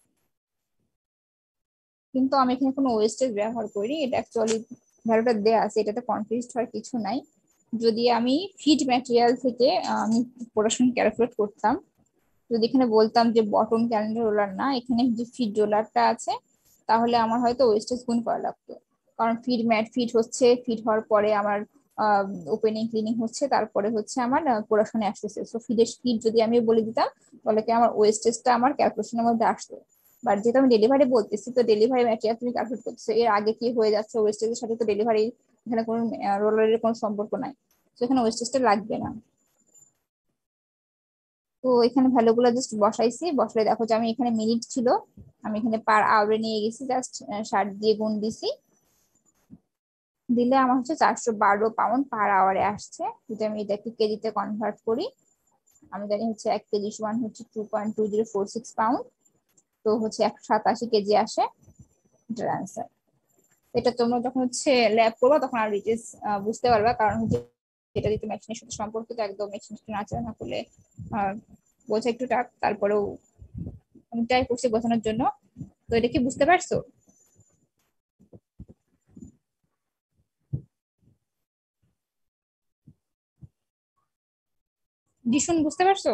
কিন্তু আমি এখানে কোনো ওয়েস্টেজ ব্যবহার করিনি, এটা অ্যাকচুয়ালি ভ্যালুটা দেওয়া আছে, এটাতে কনফিউজ হওয়ার কিছু নাই। যদি আমি ফিড ম্যাটেরিয়াল থেকে আহ, আমি প্রোডাকশন ক্যালকুলেট করতাম, যদি এখানে বলতাম যে বটম ক্যালেন্ডার রোলার না, এখানে যে ফিড রোলারটা আছে, তাহলে আমার হয়তো ওয়েস্টেজ গুণ করা লাগতো। কারণ ফিড ম্যাট ফিড হচ্ছে, ফিড হওয়ার পরে আমার ওপেনিং ক্লিনিং হচ্ছে, তারপরে হচ্ছে আমার প্রোডাকশনে আসতেছে। সো ফিডের স্পিড যদি আমি বলে দিতাম তাহলে কি আমার ওয়েস্টেজটা আমার ক্যালকুলেশনের মধ্যে আসতো। বাট যেহেতু আমি ডেলিভারি বলতেছি, তো ডেলিভারি ম্যাটেরিয়াল তুমি ক্যালকুলেট করতেছো, এর আগে কি হয়ে যাচ্ছে ওয়েস্টেজের সাথে, তো ডেলিভারি এখানে কোনো রোলারের কোনো সম্পর্ক নাই, তো এখানে ওয়েস্টেজটা লাগবে না। তো এখানে ভ্যালু গুলো জাস্ট বসাইছি, বসলে দেখো যে আমি এখানে মিনিট ছিল, আমি এখানে পার আওয়ারে নিয়ে গেছি, জাস্ট ষাট দিয়ে গুণ দিছি, দিলে আমার হচ্ছে চারশো বারো পাউন্ড পার আওয়ারে আসছে। যদি আমি এটাকে কেজিতে কনভার্ট করি, আমি জানি হচ্ছে এক কেজি সমান হচ্ছে two point two zero four six pound, তো হচ্ছে একশো সাতাশি কেজি আসে। এটার অ্যান্সার। এটা তোমরা যখন হচ্ছে ল্যাব করবা তখন আর ডিটেইলস বুঝতে পারবা, কারণ হচ্ছে এটা যেহেতু মেশিনের সাথে সম্পর্কিত, একদম মেশিন নাচাড়া না করলে বোঝা একটু টাফ। তারপরেও আমি ট্রাই করছি বোঝানোর জন্য। তো এটা কি বুঝতে পারছো? ডিশুন বুঝতে পারছো?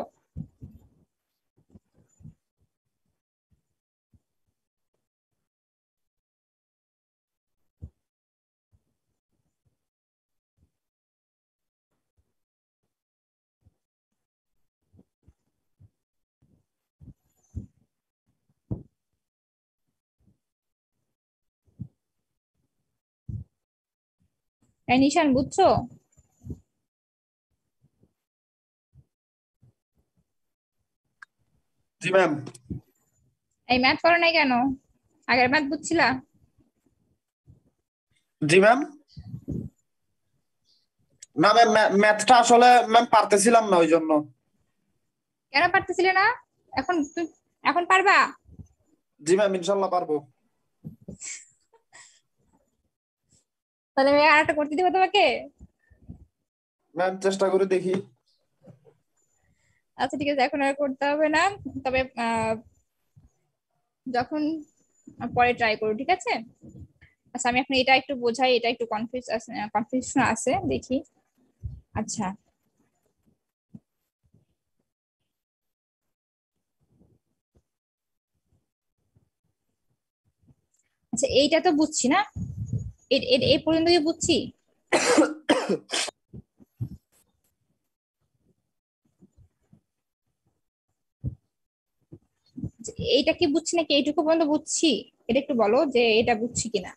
এই নিশান বুঝছো? জি ম্যাম। এই ম্যাথ করো নাই কেন? আগের ম্যাথ বুঝছিলা? জি ম্যাম। না ম্যাম, ম্যাথটা আসলে ম্যাম পারতেছিলাম না ওই জন্য। কেন পারতেছিলে না? এখন তু- এখন পারবা? জি ম্যাম, ইনশাল্লাহ পারবো। তাহলে আমি আর একটা করতে দিব তোমাকে। ম্যাম চেষ্টা করে দেখি। আচ্ছা ঠিক আছে, এখন আর করতে হবে না। তবে আহ, যখন পরে ট্রাই করো, ঠিক আছে? আচ্ছা আমি এখন এটা একটু বোঝাই, এটা একটু কনফিউজ আছে, কনফিউশন আছে, দেখি। আচ্ছা আচ্ছা এইটা তো বুঝছি না, এ- এ- এই পর্যন্ত কি বুঝছি? আচ্ছা, এইটা কি বুঝছি নাকি এইটুকু পর্যন্ত বুঝছি? এটা একটু বলো যে এটা বুঝছি কিনা।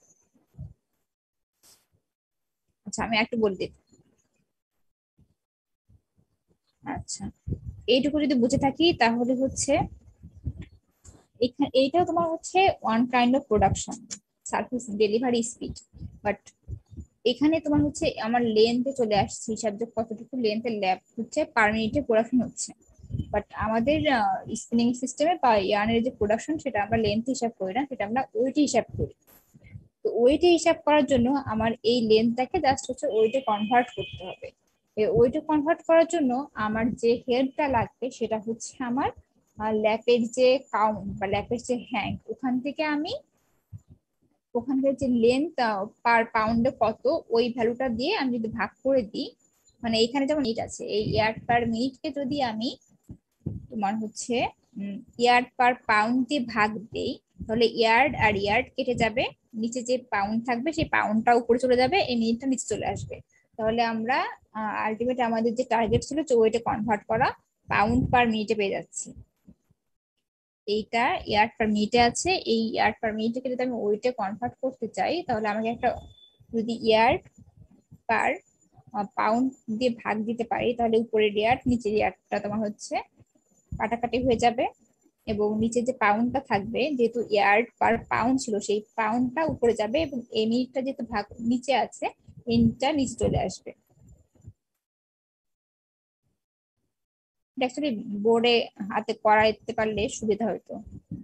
আচ্ছা আমি একটু বলে দিই। আচ্ছা এইটুকু যদি বুঝে থাকি তাহলে হচ্ছে এখানে এইটাও তোমার হচ্ছে one kind of production, service delivery speed. But এখানে তোমার হচ্ছে আমার লেন্থে চলে আসছে হিসাব, যে কতটুকু লেন্থের ল্যাব হচ্ছে পার মিনিটে প্রোডাকশন হচ্ছে। বাট আমাদের স্পিনিং সিস্টেমে বা ইয়ার্নের যে প্রোডাকশন, সেটা আমরা লেন্থ হিসাব করি না, সেটা আমরা ওয়েটে হিসাব করি। তো ওয়েটে হিসাব করার জন্য আমার এই লেন্থটাকে জাস্ট হচ্ছে ওয়েটে কনভার্ট করতে হবে। এই ওয়েটে কনভার্ট করার জন্য আমার যে হেডটা লাগবে সেটা হচ্ছে আমার ল্যাপের যে কাউন্ট বা ল্যাপের যে হ্যান্ড, ওখান থেকে আমি ওখানকার যে লেন্থ পার পাউন্ডে কত, ওই ভ্যালুটা দিয়ে আমি যদি ভাগ করে দিই, মানে এখানে যেমন মিনিট আছে, এই ইয়ার্ড পার মিনিটকে যদি আমি তোমার হচ্ছে ইয়ার্ড পার পাউন্ড দিয়ে ভাগ দেই, তাহলে ইয়ার্ড আর ইয়ার্ড কেটে যাবে, নিচে যে পাউন্ড থাকবে সেই পাউন্ডটা উপরে চলে যাবে, এই মিনিটটা নিচে চলে আসবে। তাহলে আমরা আলটিমেট আমাদের যে টার্গেট ছিল যে ওইটা কনভার্ট করা, পাউন্ড পার মিনিটে পেয়ে যাচ্ছি। এইটা ইয়ার্ড পার মিনিটে আছে, এই ইয়ার্ড পার মিনিটকে যদি আমি ওইটা কনভার্ট করতে চাই, তাহলে আমাকে একটা যদি ইয়ার্ড পার পাউন্ড দিয়ে ভাগ দিতে পারি, তাহলে উপরের ইয়ার্ড নিচের ইয়ার্ডটা তোমার হচ্ছে কাটাকাটি হয়ে যাবে, এবং নিচে যে পাউন্ডটা থাকবে, যেহেতু ইয়ার্ড পার পাউন্ড ছিল, সেই পাউন্ডটা উপরে যাবে, এবং এই মিনিটটা যেহেতু ভাগ নিচে আছে, মিনিটটা নিচে চলে আসবে। অ্যাকচুয়ালি বোর্ডে হাতে করাইতে পারলে সুবিধা হতো।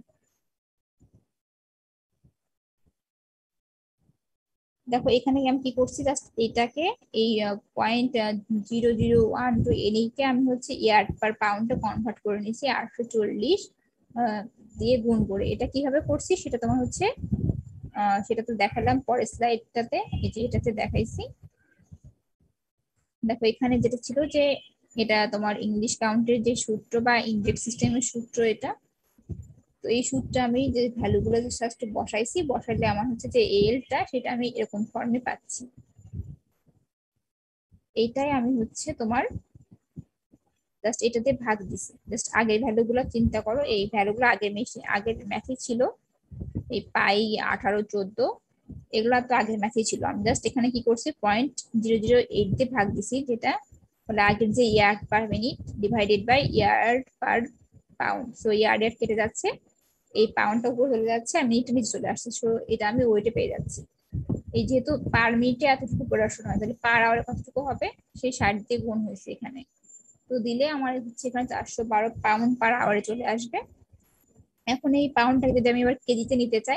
দেখো এখানে আমি কি করছি, জাস্ট এটাকে এই point zero zero one two এদিকে আমি হচ্ছে ইয়ার্ড পার পাউন্ডে কনভার্ট করে নিয়েছি আটশো চল্লিশ দিয়ে গুণ করে। এটা কিভাবে করছি সেটা তোমার হচ্ছে আহ সেটা তো দেখালাম পরের স্লাইডটাতে, এই যে এটাতে দেখাইছি। দেখো এখানে যেটা ছিল যে এটা তোমার ইংলিশ কাউন্টের যে সূত্র বা ইনডেক্স সিস্টেমের সূত্র এটা। তো এই সূত্রে আমি যে ভ্যালু গুলো জাস্ট বসাইছি, বসাইলে আমার হচ্ছে যে এলটা সেটা আমি এরকম ফর্মে পাচ্ছি। এইটাই আমি হচ্ছে তোমার জাস্ট এটাতে ভাগ দিছি। জাস্ট আগের ভ্যালু গুলো চিন্তা করো, এই ভ্যালু গুলো আগের মেশিন আগের ম্যাথে ছিল, এই পাই আঠারো চোদ্দ এগুলা তো আগের ম্যাথে ছিল। আমি জাস্ট এখানে কি করছি, পয়েন্ট জিরো জিরো এইট দিয়ে ভাগ দিছি, যেটা হলো আগের যে yard per minute divided by yard per pound. So yard yard কেটে যাচ্ছে, এই পাউন্ডটা উপরে চলে যাচ্ছে আর মিনিট নিচে চলে আসছে। সো এটা আমি ওয়েটে পেয়ে যাচ্ছি। এই যেহেতু পার মিনিটে এতটুকু প্রোডাকশন হয়, তাহলে পার আওয়ারে কতটুকু হবে, সেই ষাট দিয়ে গুণ হয়েছে এখানে। তো দিলে আমার হচ্ছে এখানে চারশো বারো পাউন্ড পার আওয়ারে চলে আসবে। এখন এই পাউন্ডটাকে যদি আমি এবার কেজিতে নিতে চাই,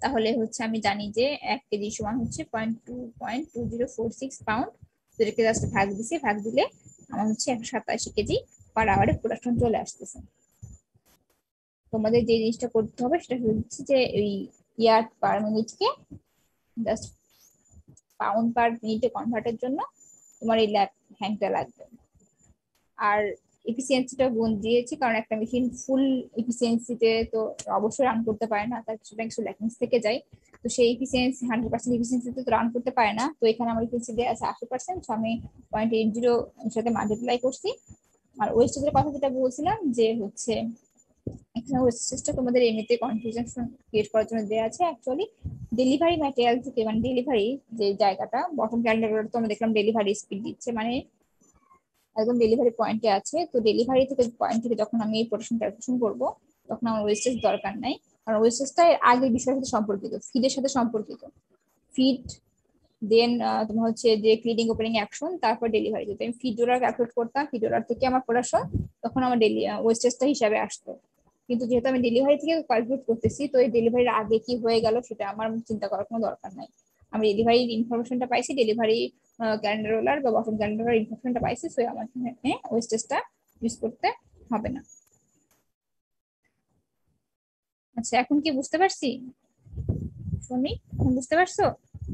তাহলে হচ্ছে আমি জানি যে এক কেজি সমান হচ্ছে point two point two zero four six pound. যেটাকে জাস্ট ভাগ দিছি, ভাগ দিলে আমার হচ্ছে একশো সাতাশি কেজি পার আওয়ারে প্রোডাকশন চলে আসতেছে। তোমাদের যে জিনিসটা করতে হবে সেটা হচ্ছে যে এই ইয়ার্ড পার মিনিটকে জাস্ট পাউন্ড পার মিনিটে কনভার্টের জন্য তোমার এই ল্যাব হ্যাংটা লাগবে। আর এফিসিয়েন্সিটা গুণ দিয়েছি, কারণ একটা মেশিন ফুল এফিসিয়েন্সিতে তো অবশ্যই রান করতে পারে না, তার কিছুটা কিছু ল্যাকিংস থেকে যায়। তো সেই এফিসিয়েন্সি হান্ড্রেড পার্সেন্ট এফিসিয়েন্সিতে তো রান করতে পারে না। তো এখানে আমার এফিসিয়েন্সি দেওয়া আছে আশি পার্সেন্ট, আমি পয়েন্ট এইট জিরো সাথে মাল্টিপ্লাই করছি। আর ওয়েস্টেজের কথা যেটা বলছিলাম যে হচ্ছে এখানে ওয়েস্টেজটা তোমাদের এমনিতে কনফিউশন ক্রিয়েট করার জন্য দেওয়া আছে। অ্যাকচুয়ালি ডেলিভারি ম্যাটেরিয়াল থেকে, মানে ডেলিভারি যে জায়গাটা বটম ক্যালেন্ডার তো আমরা দেখলাম ডেলিভারি স্পিড দিচ্ছে, মানে একদম ডেলিভারি পয়েন্টে আছে। তো ডেলিভারি থেকে পয়েন্ট থেকে যখন আমি এই প্রোডাকশন ক্যালকুলেশন করবো তখন আমার ওয়েস্টেজ দরকার নাই, কারণ ওয়েস্টেজটা এর আগের বিষয়ের সাথে সম্পর্কিত, ফিডের সাথে সম্পর্কিত। ফিড দেন তোমার হচ্ছে যে ক্লিনিং ওপেনিং অ্যাকশন, তারপর ডেলিভারি। যদি আমি ফিড ডলার ক্যালকুলেট করতাম, ফিড ডলার থেকে আমার প্রোডাকশন, তখন আমার ডেলি ওয়েস্টেজটা হিসাবে আসতো। কিন্তু যেহেতু আমি ডেলিভারি থেকে ক্যালকুলেট করতেছি, তো এই ডেলিভারির আগে কি হয়ে গেল সেটা আমার চিন্তা করার কোনো দরকার নাই। আমি ডেলিভারির ইনফরমেশনটা পাইছি, ডেলিভারি ক্যালেন্ডার রোলার বা বটম ক্যালেন্ডার ইনফরমেশনটা পাইছি, সো আমার এখানে ওয়েস্টেজটা ইউজ করতে হবে না। আচ্ছা, এখন কি বুঝতে পারছি? শুনি, এখন বুঝতে পারছো?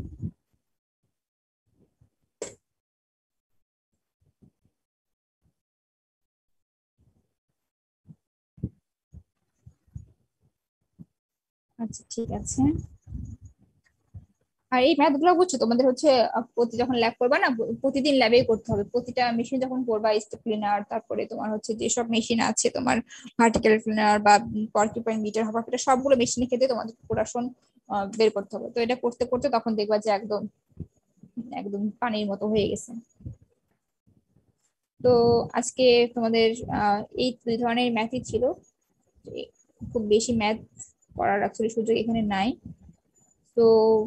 আচ্ছা, ঠিক আছে। আর এই ম্যাথ গুলো বুঝছো, তোমাদের হচ্ছে আহ, প্রতি যখন ল্যাব করবা না, প্রতিদিন ল্যাবেই করতে হবে। প্রতিটা মেশিন যখন করবা, স্টেপ ক্লিনার, তারপরে তোমার হচ্ছে যেসব মেশিন আছে তোমার ভার্টিক্যাল ক্লিনার বা পর্কিউপাইন মিটার হবার, এটা সবগুলো মেশিনের ক্ষেত্রে তোমাদের প্রোডাকশন বের করতে হবে। তো এটা করতে করতে তখন দেখবা যে একদম একদম পানির মতো হয়ে গেছে। তো আজকে তোমাদের আহ এই দুই ধরনের ম্যাথই ছিল। খুব বেশি ম্যাথ করার আসলে সুযোগ এখানে নাই। তো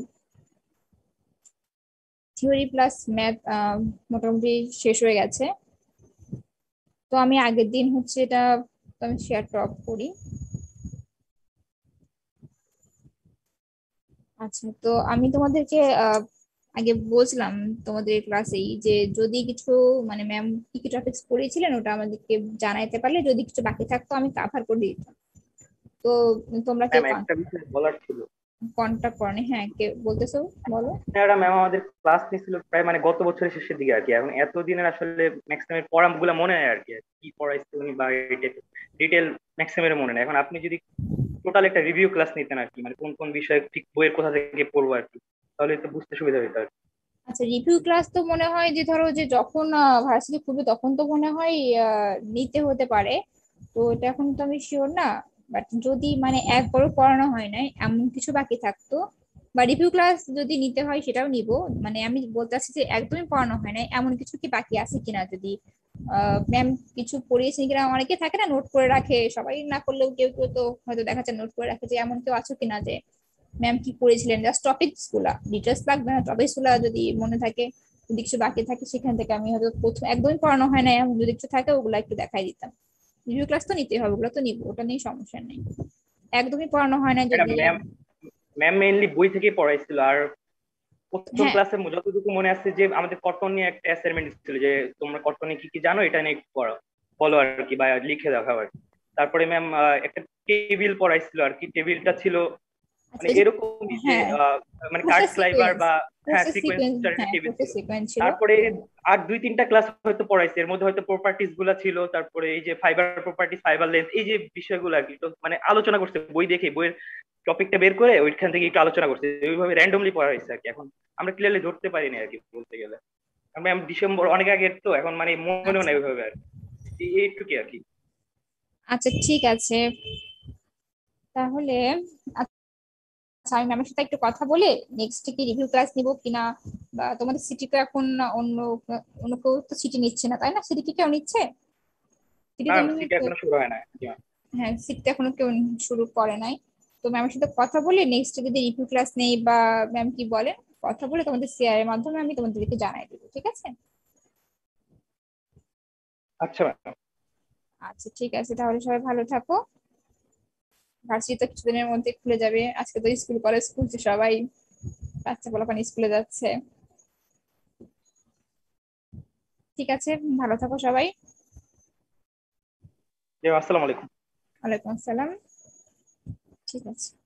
থিওরি প্লাস ম্যাথ মোটামুটি শেষ হয়ে গেছে। তো আমি আগের দিন হচ্ছে এটা আমি শেয়ার টপ করি। আচ্ছা, তো আমি তোমাদেরকে আহ, আগে বলছিলাম তোমাদের ক্লাসেই যে যদি কিছু মানে ম্যাম কি কি টপিকস পড়িয়েছিলেন ওটা আমাদেরকে জানাইতে পারলে, যদি কিছু বাকি থাকতো আমি কাভার করে দিতাম। তো তোমরা কে ম্যাম একটা বিষয় বলার ছিল। কন্টাক্ট করনি? হ্যাঁ, কে বলতেছো, বলো। আপনারা ম্যাম আমাদের ক্লাস নিয়েছিল প্রায় মানে গত বছরের শেষের দিকে আর কি। এখন এতদিনের আসলে ম্যাক্সিমাম পড়াগুলো মনে নেই আর কি, কি পড়াইছে উনি বা ডিটেল ম্যাক্সিমাম মনে নেই। এখন আপনি যদি টোটাল একটা রিভিউ ক্লাস নিতেন আর কি, মানে কোন কোন বিষয় ঠিক বইয়ের কোথা থেকে পড়বো আর কি, তাহলে তো বুঝতে সুবিধা হতো আর কি। আচ্ছা, রিভিউ ক্লাস তো মনে হয় যে ধরো যে যখন ভার্সিটি খুলবে তখন তো মনে হয় আহ, নিতে হতে পারে। তো এটা এখন তো আমি শিওর না। বাট যদি মানে একবারও পড়ানো হয় নাই এমন কিছু বাকি থাকতো, বা রিভিউ ক্লাস যদি নিতে হয় সেটাও নিব। মানে আমি বলতে চাচ্ছি যে একদমই পড়ানো হয় নাই এমন কিছু কি বাকি আছে কিনা, যদি ম্যাম কিছু পড়িয়েছেন কিনা। অনেকে থাকে না নোট করে রাখে, সবাই না করলেও কেউ কেউ তো হয়তো দেখা যাচ্ছে নোট করে রাখে, যে এমন কেউ আছো কিনা যে ম্যাম কি করেছিলেন, জাস্ট টপিকস গুলা, ডিটেলস লাগবে না, টপিকস গুলা যদি মনে থাকে, যদি কিছু বাকি থাকে সেখান থেকে আমি হয়তো প্রথম একদমই পড়ানো হয় না এমন যদি কিছু থাকে ওগুলা একটু দেখাই দিতাম। রিভিউ ক্লাস তো নিতেই হবে, ওগুলো তো নিবো, ওটা নিয়ে সমস্যা নেই। একদমই পড়ানো হয় না এটা যদি। ম্যাম ম্যাম মেইনলি বই থেকেই পড়াইছিল। আর প্রথম হ্যাঁ, ক্লাসে যতটুকু মনে আছে যে আমাদের কটন নিয়ে একটা অ্যাসাইনমেন্ট ছিল, যে তোমরা কটনে কি কি জানো এটা নিয়ে একটু পড়ো, বলো আর কি, বা লিখে দেখাও আর কি। তারপরে ম্যাম একটা টেবিল পড়াইছিল আর কি। টেবিলটা ছিল আচ্ছা, মানে এই যে এরকমই যে হ্যাঁ, আহ, মানে কার্ড প্রসেস স্লাইভার সিকোয়েন্স, বা হ্যাঁ প্রসেস সিকোয়েন্স, সিকোয়েন্সটার একটা হ্যাঁ টেবিল প্রসেস ছিল। সিকোয়েন্স ছিল। তারপরে আর দুই তিনটা ক্লাস হয়তো পড়াইছে, এর মধ্যে হয়তো প্রপার্টিজ গুলা ছিল, তারপরে এই যে ফাইবার প্রপার্টিজ, ফাইবার লেন্থ, এই যে বিষয়গুলো আর কি। তো মানে আলোচনা করছে বই দেখে, বইয়ের টপিকটা বের করে ওইখান থেকে একটু আলোচনা করছে, ওইভাবে র্যান্ডমলি পড়া হয়েছে আর কি। এখন আমরা ক্লিয়ারলি ধরতে পারিনি আর কি বলতে গেলে। আমি ডিসেম্বর অনেক আগে তো, এখন মানে মনেও আচ্ছা নাই ওইভাবে আর কি। এই- এইটুকুই আর কি। আচ্ছা, ঠিক আছে তাহলে। আচ্ছা, আমি ম্যামের সাথে একটু কথা বলে নেক্সট কি রিভিউ ক্লাস নিব কিনা, বা তোমাদের সিটি তো এখন অন্য অন্য কেউ তো সিটি নিচ্ছে না, তাই না? সিটি কি কেউ নিচ্ছে? সিটি না তো মনে হয় সেটা কেউ- এখনো শুরু হয় না। হ্যাঁ, সিটি এখনো কেউ শুরু করে নাই। তো ম্যামের সাথে কথা বলে নেক্সট যদি রিভিউ ক্লাস নেই বা ম্যাম কি বলেন, কথা বলে তোমাদের শেয়ার এর মাধ্যমে আমি তোমাদেরকে জানাই দেবো, ঠিক আছে? আচ্ছা ম্যাম। আচ্ছা, ঠিক আছে তাহলে, সবাই ভালো থাকো। ভার্সিটি তো কিছুদিনের মধ্যে খুলে যাবে, আজকে তো স্কুল কলেজ খুলছে, সবাই বাচ্চা পোলাপান স্কুলে যাচ্ছে। ঠিক আছে, ভালো থাকো সবাই। জি আসসালামু আলাইকুম। ওয়ালাইকুম আসসালাম। ঠিক আছে।